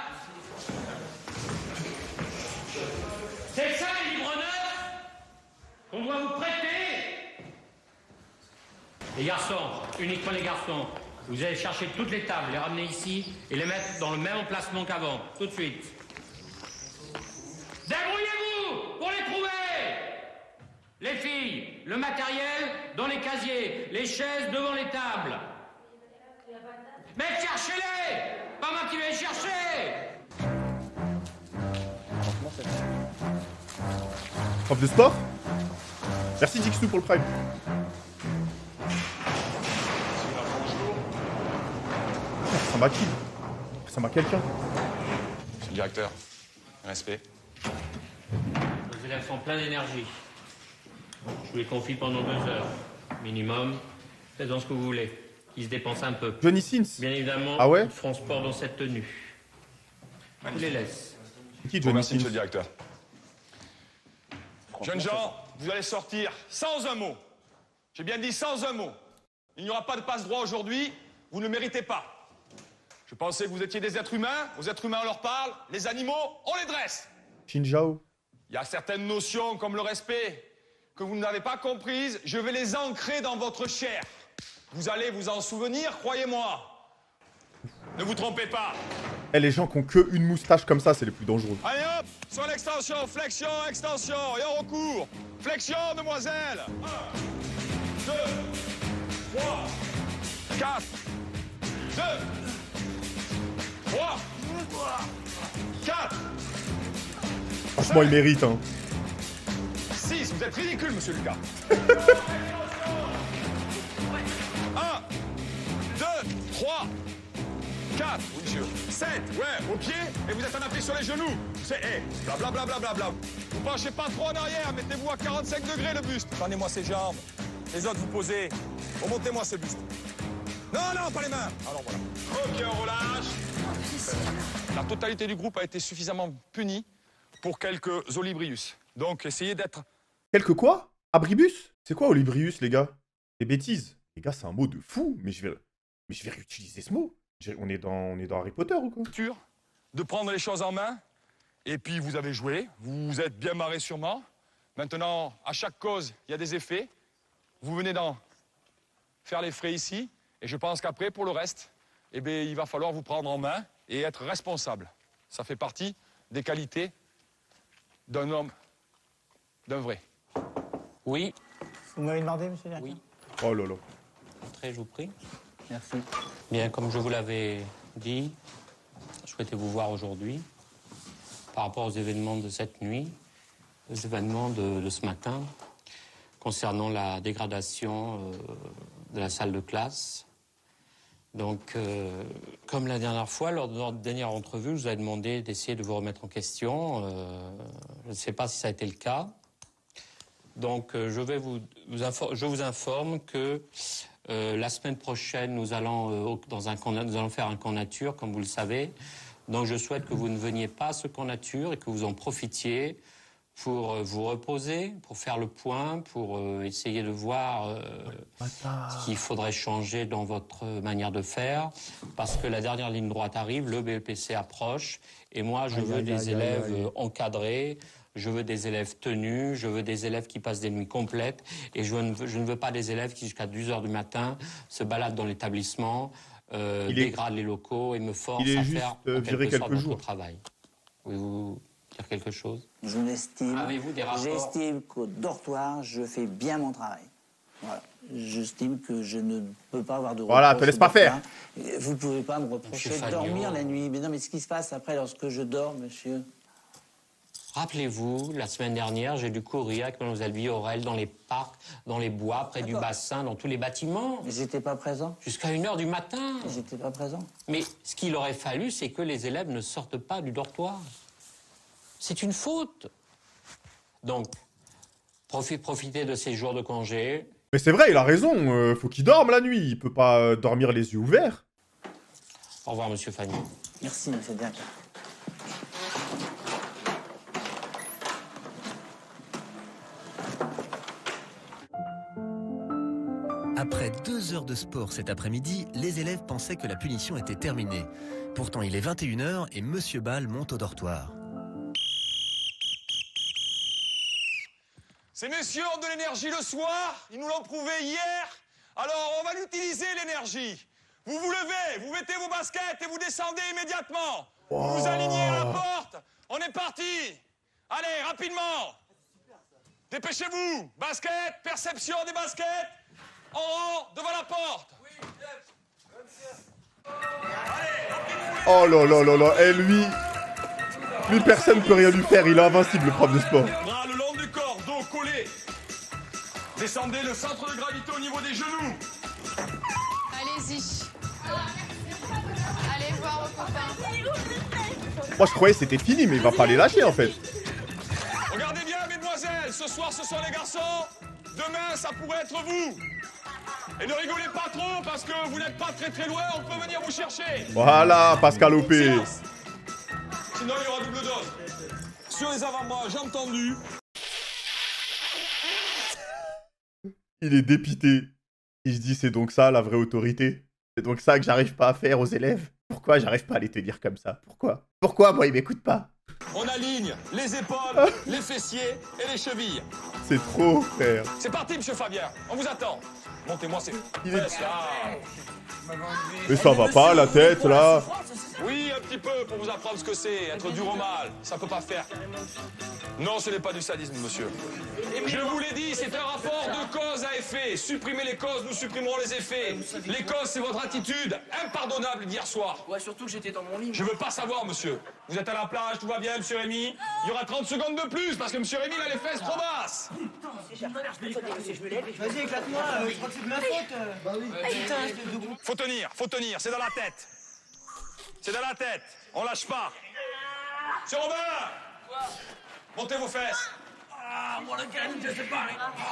C'est ça les livres neufs qu'on doit vous prêter. Les garçons, uniquement les garçons, vous allez chercher toutes les tables, les ramener ici et les mettre dans le même emplacement qu'avant, tout de suite. Débrouillez-vous pour les trouver. Les filles, le matériel dans les casiers, les chaises devant les tables. Mais cherchez-les! Pas moi qui vais les chercher! Franchement, c'est ça. Prof de sport. Merci Dixou pour le prime. Ça ressemble à qui? Ça ressemble à quelqu'un. Monsieur le directeur, respect. Les élèves sont pleins d'énergie. Je vous les confie pendant deux heures. Minimum. Faites-en ce que vous voulez. Ils se dépensent un peu. Johnny Sins. Bien évidemment, Ah ouais? ils feront sport dans cette tenue. Je les laisse. Qui, Bon, merci, monsieur le directeur. Jeunes gens, vous allez sortir sans un mot. J'ai bien dit sans un mot. Il n'y aura pas de passe-droit aujourd'hui, vous ne le méritez pas. Je pensais que vous étiez des êtres humains, aux êtres humains on leur parle, les animaux, on les dresse. Xinjiao. Il y a certaines notions comme le respect que vous n'avez pas comprises, je vais les ancrer dans votre chair. Vous allez vous en souvenir, croyez-moi. Ne vous trompez pas. Eh, les gens qui ont que une moustache comme ça, c'est les plus dangereux. Allez hop, sur l'extension, flexion, extension, et en recours. Flexion, demoiselle. un, deux, trois, quatre, deux, trois, quatre. Franchement, il mérite, hein. six, vous êtes ridicule, monsieur Lucas. un, deux, trois, quatre, oui monsieur, sept, ouais, au pied, et vous êtes en appui sur les genoux. C'est, hé, hey, blablabla, blablabla. Vous penchez pas trop en arrière, mettez-vous à quarante-cinq degrés le buste. Tendez-moi ces jambes. Les autres, vous posez. Remontez-moi ce buste. Non, non, pas les mains. Alors voilà. Ok, on relâche. La totalité du groupe a été suffisamment punie pour quelques olibrius. Donc, essayez d'être... Quelques quoi? Abribus? C'est quoi olibrius, les gars? Des bêtises. Les gars, c'est un mot de fou, mais je vais, mais je vais réutiliser ce mot. On est, dans, on est dans Harry Potter ou quoi? De prendre les choses en main, et puis vous avez joué, vous vous êtes bien marré sûrement. Maintenant, à chaque cause, il y a des effets. Vous venez d'en faire les frais ici, et je pense qu'après, pour le reste, eh bien, il va falloir vous prendre en main et être responsable. Ça fait partie des qualités d'un homme, d'un vrai. Oui. Vous m'avez demandé, monsieur le directeur? Oui. Oh là là. Entrez, je vous prie. Merci. Bien, comme je vous l'avais dit, je souhaitais vous voir aujourd'hui par rapport aux événements de cette nuit, aux événements de, de ce matin, concernant la dégradation euh, de la salle de classe. Donc, euh, comme la dernière fois, lors de notre dernière entrevue, je vous ai demandé d'essayer de vous remettre en question. Euh, je ne sais pas si ça a été le cas. Donc, euh, je, vais vous, vous je vous informe que euh, la semaine prochaine, nous allons, euh, dans un camp, nous allons faire un camp nature, comme vous le savez. Donc, je souhaite que vous ne veniez pas à ce camp nature et que vous en profitiez pour euh, vous reposer, pour faire le point, pour euh, essayer de voir euh, ce qu'il faudrait changer dans votre manière de faire. Parce que la dernière ligne droite arrive, le B E P C approche, et moi, je aïe, veux aïe, des aïe, élèves aïe, aïe. encadrés. Je veux des élèves tenus, je veux des élèves qui passent des nuits complètes et je ne veux, je ne veux pas des élèves qui, jusqu'à deux heures du matin, se baladent dans l'établissement, euh, dégradent les locaux et me forcent à juste, faire euh, en viré quelque sorte quelques notre jours. travail. Pouvez-vous dire quelque chose? Je l'estime. Avez-vous des rapports? J'estime qu'au dortoir, je fais bien mon travail. Voilà. J'estime que je ne peux pas avoir de Voilà, reproches te laisse au pas dortoir. faire. Vous ne pouvez pas me reprocher de Monsieur dormir Fagnon. la nuit. Mais non, mais ce qui se passe après lorsque je dors, monsieur... Rappelez-vous, la semaine dernière, j'ai dû courir avec Mademoiselle Biorel dans les parcs, dans les bois, près du bassin, dans tous les bâtiments. Mais j'étais pas présent. Jusqu'à une heure du matin. J'étais pas présent. Mais ce qu'il aurait fallu, c'est que les élèves ne sortent pas du dortoir. C'est une faute. Donc, profi- profitez de ces jours de congé. Mais c'est vrai, il a raison. euh, faut qu'il dorme la nuit. Il peut pas euh, dormir les yeux ouverts. Au revoir, monsieur Fagnon. Merci, monsieur le directeur. Après deux heures de sport cet après-midi, les élèves pensaient que la punition était terminée. Pourtant, il est vingt et une heures et Monsieur Ball monte au dortoir. Ces messieurs ont de l'énergie le soir, ils nous l'ont prouvé hier, alors on va l'utiliser l'énergie. Vous vous levez, vous mettez vos baskets et vous descendez immédiatement. Vous vous alignez à la porte, on est parti. Allez, rapidement. Dépêchez-vous, basket, perception des baskets, en rang, devant la porte. Oh là là là là. Et lui... Lui, personne peut rien lui faire. Il est invincible, le prof de sport. Bras le long du corps, dos collé. Descendez le centre de gravité au niveau des genoux. Allez-y. Allez voir vos copains. Moi, je croyais que c'était fini, mais il va pas les lâcher, en fait. Regardez bien, mesdemoiselles, ce soir ce sont les garçons, demain ça pourrait être vous. Et ne rigolez pas trop parce que vous n'êtes pas très très loin, on peut venir vous chercher. Voilà, Pascal O P. Silence. sinon il y aura double dose. Sur les avant-bras, j'ai entendu. Il est dépité. Il se dit, c'est donc ça la vraie autorité. C'est donc ça que j'arrive pas à faire aux élèves. Pourquoi j'arrive pas à les tenir comme ça? Pourquoi? Pourquoi moi ils m'écoutent pas? On aligne les épaules, les fessiers et les chevilles. C'est trop, frère. C'est parti, monsieur Fabien. On vous attend. Montez-moi ces fesses là. Mais ça va pas, la tête, là. Oui, un petit peu, pour vous apprendre ce que c'est, être dur au mal. Ça peut pas faire. Non, ce n'est pas du sadisme, monsieur. Je vous l'ai dit, c'est un rapport de cause à effet. Supprimez les causes, nous supprimerons les effets. Les causes, c'est votre attitude impardonnable d'hier soir. Ouais, surtout que j'étais dans mon lit. Je veux pas savoir, monsieur. Vous êtes à la plage, tout va bien, monsieur Rémi. Il y aura trente secondes de plus, parce que monsieur Rémi, il a les fesses trop basses. Vas-y, éclate-moi, euh, je crois que c'est de ma faute. euh. Bah oui. Putain, espèce de gros. Faut tenir, faut tenir, c'est dans la tête. C'est dans la tête, on lâche pas. Monsieur Robin, montez vos fesses. Ah, moi le canne, je sais pas.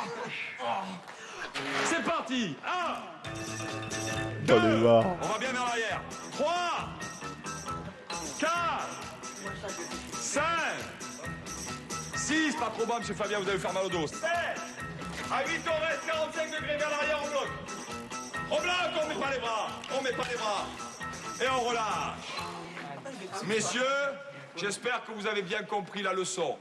C'est parti. Un, J'en ai marre. on va bien vers l'arrière. Trois, quatre, cinq, six, pas trop bas, monsieur Fabien, vous allez faire mal au dos. sept, à huit, on reste quarante-cinq degrés vers l'arrière, on bloque. On bloque, on met pas les bras, on met pas les bras. Et on relâche. Messieurs, j'espère que vous avez bien compris la leçon.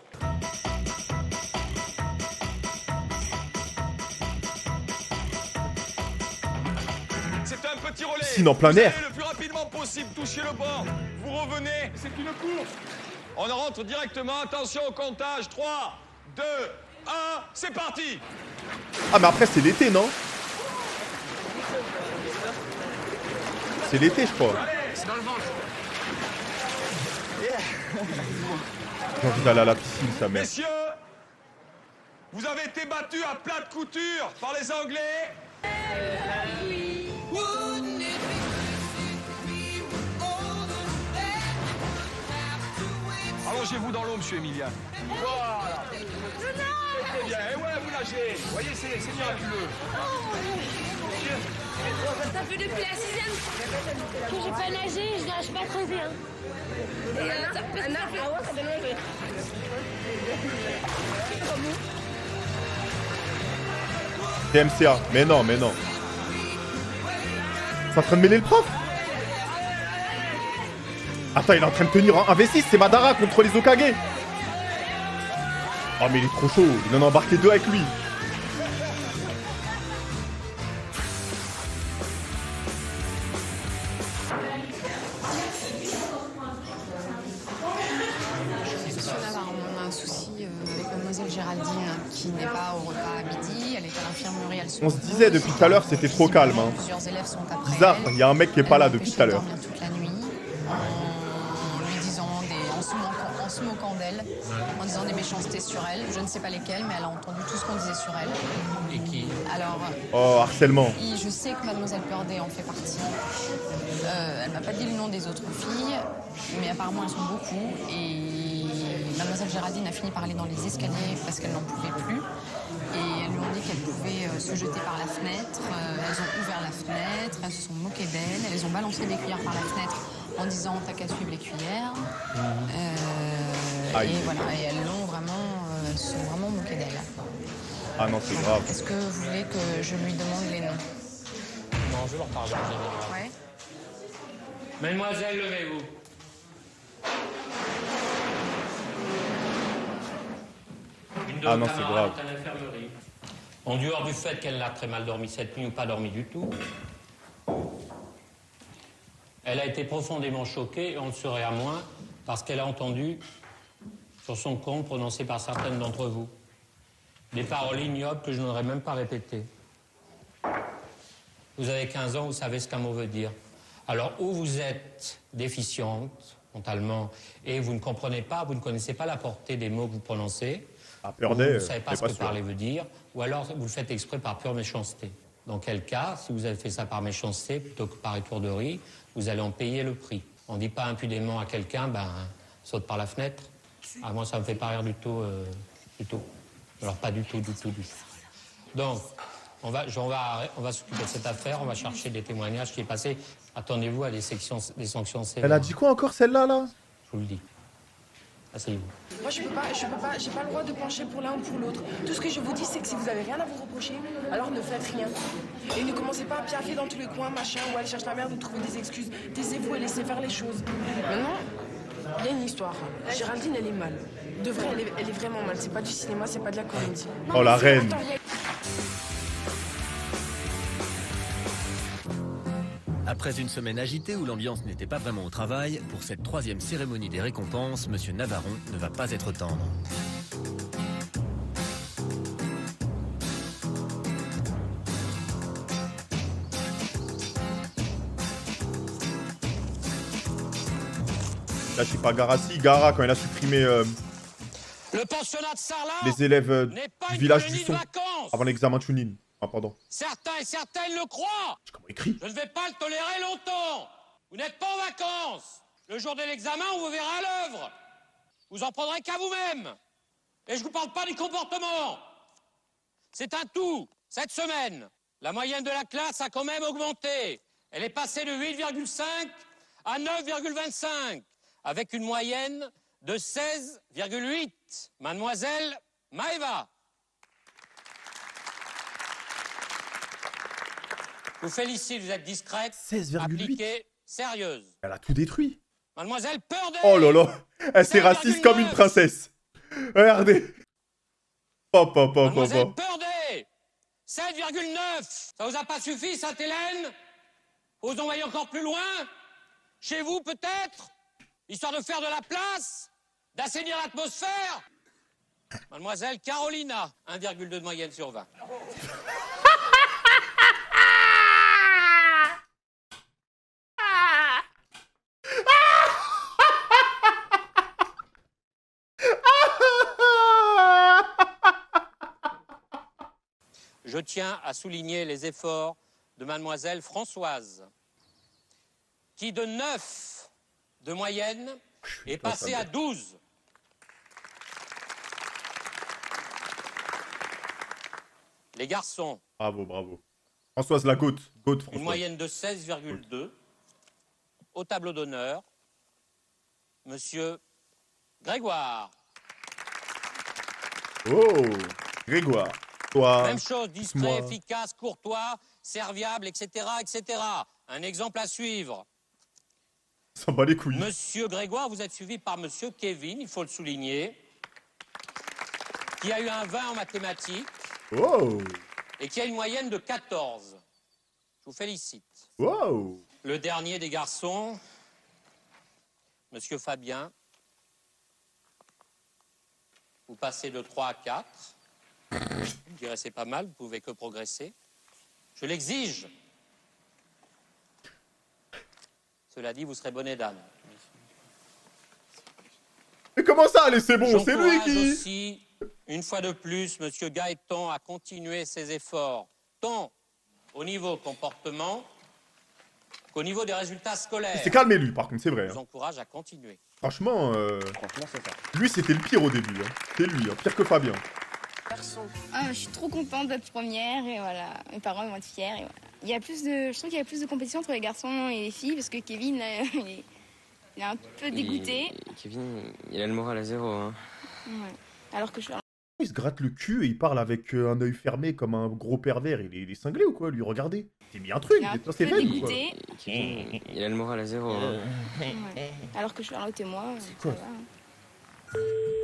C'est un petit relais. Piscine en plein vous air. allez le plus rapidement possible toucher le bord. Vous revenez, c'est une course. On rentre directement, attention au comptage. trois, deux, un, c'est parti. Ah, mais après, c'est l'été, non? C'est l'été, je crois. C'est dans le ventre. J'ai envie d'aller à la piscine, sa mère. Messieurs, vous avez été battus à plate couture par les Anglais. Allongez-vous dans l'eau, monsieur Emilien. Voilà. Très bien. Et ouais, vous nagez. Vous voyez, c'est miraculeux. Ça fait depuis la sixième que j'ai pas nagé, je nage pas très bien. Et euh, ça fait ça fait... T M C A. Mais non, mais non. C'est en train de mêler le prof? Attends, il est en train de tenir un V six, c'est Madara contre les Okage. Oh, mais il est trop chaud. Il en a embarqué deux avec lui. Monsieur Navarre, on a un souci euh, avec mademoiselle Géraldine qui n'est pas au repas à midi. Elle est à l'infirmerie, elle se On se disait depuis tout à l'heure, c'était trop calme. Hein. Plusieurs élèves sont après Bizarre, elle. il y a un mec qui est pas là depuis tout à l'heure. Elle dormir toute la nuit en lui disant des, en se moquant, en se moquant d'elle, en disant des méchancetés sur elle. Je ne sais pas lesquelles, mais elle a entendu tout ce qu'on disait sur elle. Et qui? Alors, Oh, harcèlement. il- je sais que mademoiselle Purday en fait partie. Euh, elle m'a pas dit le nom des autres filles, mais apparemment elles sont beaucoup. Et mademoiselle Géraldine a fini par aller dans les escaliers parce qu'elle n'en pouvait plus. Et elles lui ont dit qu'elle pouvait euh, se jeter par la fenêtre. Euh, elles ont ouvert la fenêtre, elles se sont moquées d'elle. Elles ont balancé des cuillères par la fenêtre en disant t'as qu'à suivre les cuillères. Euh, Aïe. et voilà, et elles l'ont vraiment, euh, elles se sont vraiment moquées d'elle. Ah non, c'est grave. Est-ce que vous voulez que je lui demande les noms? Non, je vais leur parler. Ouais. Mademoiselle, levez-vous. Une de Ah vos non, c'est camarades grave. est à l'infirmerie. En dehors du fait qu'elle a très mal dormi cette nuit ou pas dormi du tout, elle a été profondément choquée, et on le serait à moins, parce qu'elle a entendu, sur son compte, prononcé par certaines d'entre vous, des paroles ignobles que je n'aurais même pas répétées. Vous avez quinze ans, vous savez ce qu'un mot veut dire. Alors, ou vous êtes déficiente mentalement et vous ne comprenez pas, vous ne connaissez pas la portée des mots que vous prononcez, Ah, ou vous Purday, ne savez pas c'est ce pas que sûr. parler veut dire, ou alors vous le faites exprès par pure méchanceté. Dans quel cas, si vous avez fait ça par méchanceté plutôt que par étourderie, vous allez en payer le prix. On ne dit pas impudemment à quelqu'un, ben, saute par la fenêtre. Ah, moi, ça me fait pas rire du tout, euh, du tout. Alors, pas du tout, du tout, du tout. Donc, on va, on va, on va s'occuper de cette affaire, on va chercher des témoignages qui est passé. Attendez-vous à des, sections, des sanctions sévères. Elle a dit quoi encore, celle-là, là? Je vous le dis. Asseyez-vous. Moi, je peux pas, je peux pas, j'ai pas le droit de pencher pour l'un ou pour l'autre. Tout ce que je vous dis, c'est que si vous avez rien à vous reprocher, alors ne faites rien. Et ne commencez pas à piaffer dans tous les coins, machin, ou aller chercher la merde ou trouver des excuses. Taisez-vous et laissez faire les choses. Maintenant, il y a une histoire. Géraldine, elle est mal. De vrai, elle est, elle est vraiment mal. C'est pas du cinéma, c'est pas de la comédie. Non, oh la mais reine. attends, Après une semaine agitée où l'ambiance n'était pas vraiment au travail, pour cette troisième cérémonie des récompenses, Monsieur Navarron ne va pas être tendre. Là, je sais pas, Gara, si, Gara, quand il a supprimé euh, Le pensionnat de Sarlat les élèves euh, n'est pas du une village colonie du de son vacances. avant l'examen Chunin. Ah, pardon. Certains et certaines le croient. Comment écrit? Je ne vais pas le tolérer longtemps. Vous n'êtes pas en vacances. Le jour de l'examen, on vous verra à l'œuvre. Vous en prendrez qu'à vous-même. Et je vous parle pas du comportement. C'est un tout. Cette semaine, la moyenne de la classe a quand même augmenté. Elle est passée de huit virgule cinq à neuf virgule vingt-cinq, avec une moyenne de seize virgule huit. Mademoiselle Maëva. Je vous félicite, vous êtes discrète, seize virgule huit. appliquée, sérieuse. Elle a tout détruit. Mademoiselle Purday. Oh là là, elle s'est raciste comme une princesse. Regardez. Hop, hop, hop, hop, Mademoiselle hop. Purday. sept virgule neuf. Ça vous a pas suffi, Sainte-Hélène? Vous envoyez encore plus loin? Chez vous, peut-être? Histoire de faire de la place? D'assainir l'atmosphère? Mademoiselle Carolina, un virgule deux de moyenne sur vingt. Je tiens à souligner les efforts de mademoiselle Françoise, qui de neuf de moyenne est passée à douze. Les garçons, Bravo, bravo. Françoise la Goutte. Goutte, Françoise. une moyenne de seize virgule deux. Au tableau d'honneur, monsieur Grégoire. Oh, Grégoire. Toi. Même chose, discret, moi. efficace, courtois, serviable, et cetera, et cetera. Un exemple à suivre. Ça bat les couilles. Monsieur Grégoire, vous êtes suivi par monsieur Kevin, il faut le souligner, qui a eu un vingt en mathématiques. Oh. Et qui a une moyenne de quatorze. Je vous félicite. Wow. Le dernier des garçons, monsieur Fabien, vous passez de trois à quatre. Je dirais c'est pas mal, vous pouvez que progresser. Je l'exige. Cela dit, vous serez bonnet d'âne. Mais comment ça? Allez, c'est bon, c'est lui J'encourage qui... aussi, une fois de plus, monsieur Gaëtan à continuer ses efforts, tant au niveau comportement qu'au niveau des résultats scolaires. Il s'est calmé, lui, par contre, c'est vrai. Je vous hein. encourage à continuer. Franchement, euh... Franchement, c'est ça. lui, c'était le pire au début. Hein. C'est lui, hein. Pire que Fabien. Ah, je suis trop contente d'être première et voilà, mes parents vont être fiers et voilà. Il y a plus de, je trouve qu'il y a plus de compétition entre les garçons et les filles parce que Kevin, là, il, est, il est un peu dégoûté. Il- Kevin, il a le moral à zéro. Hein. Ouais. Alors que je suis. Il se gratte le cul et il parle avec euh, un œil fermé comme un gros pervers. Il est, il est cinglé ou quoi, lui? Regardez. C'est mis un truc, Il est un il est peu dans ses veines ou quoi? dégoûté. Kevin, il a le moral à zéro. Hein. Ouais. Alors que Charlotte et moi, ça quoi va.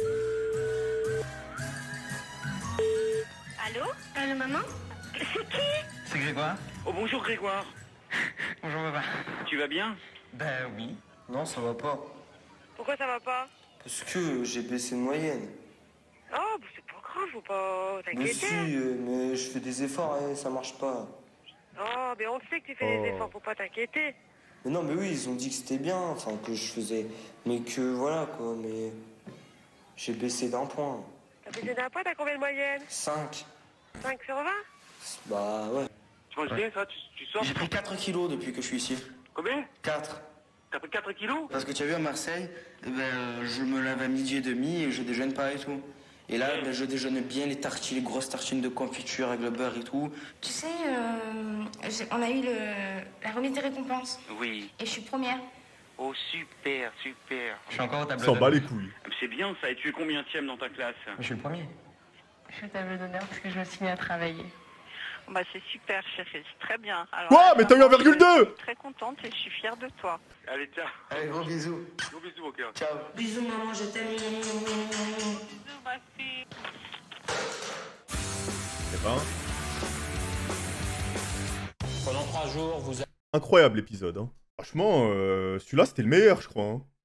Allô Allô, maman? C'est qui? C'est Grégoire. Oh, bonjour Grégoire. Bonjour papa. Tu vas bien? Ben oui. Non, ça va pas. Pourquoi ça va pas? Parce que j'ai baissé de moyenne. Oh, bah, c'est pas grave, faut pas Mais si, t'inquiéter. euh, mais je fais des efforts et ça marche pas. Oh, mais on sait que tu fais Oh. des efforts, faut pas t'inquiéter. Mais non, mais oui, ils ont dit que c'était bien, enfin que je faisais. Mais que voilà quoi, mais. J'ai baissé d'un point. T'as baissé d'un point, t'as combien de moyenne? cinq. cinq sur vingt? Bah ouais. Tu manges bien ça? Tu, tu sors? J'ai pris quatre kilos depuis que je suis ici. Combien? quatre. T'as pris quatre kilos? Parce que tu as vu à Marseille, eh ben, euh, je me lève à midi et demi et je déjeune pas et tout. Et là, ben, je déjeune bien les tartines, les grosses tartines de confiture avec le beurre et tout. Tu sais, euh, j'ai- on a eu le, la remise des récompenses Oui. et je suis première. Oh, super, super. Je suis encore au tableau S'en bat d'honneur. les couilles. C'est bien ça. Et tu es combienième dans ta classe? Je suis le premier. Je suis au tableau d'honneur parce que je me suis mis à travailler. Bah, c'est super, chérie. Très bien. Alors, Quoi? Mais t'as eu un virgule deux? Je suis très contente et je suis fière de toi. Allez, tiens. Allez, gros bisous. Gros bisous, mon cœur. Ciao. Bisous maman, je t'aime. Bisous, ma fille. Eh ben, Pendant trois jours, vous incroyable l'épisode. Hein. Franchement, euh, celui-là c'était le meilleur, je crois. Hein.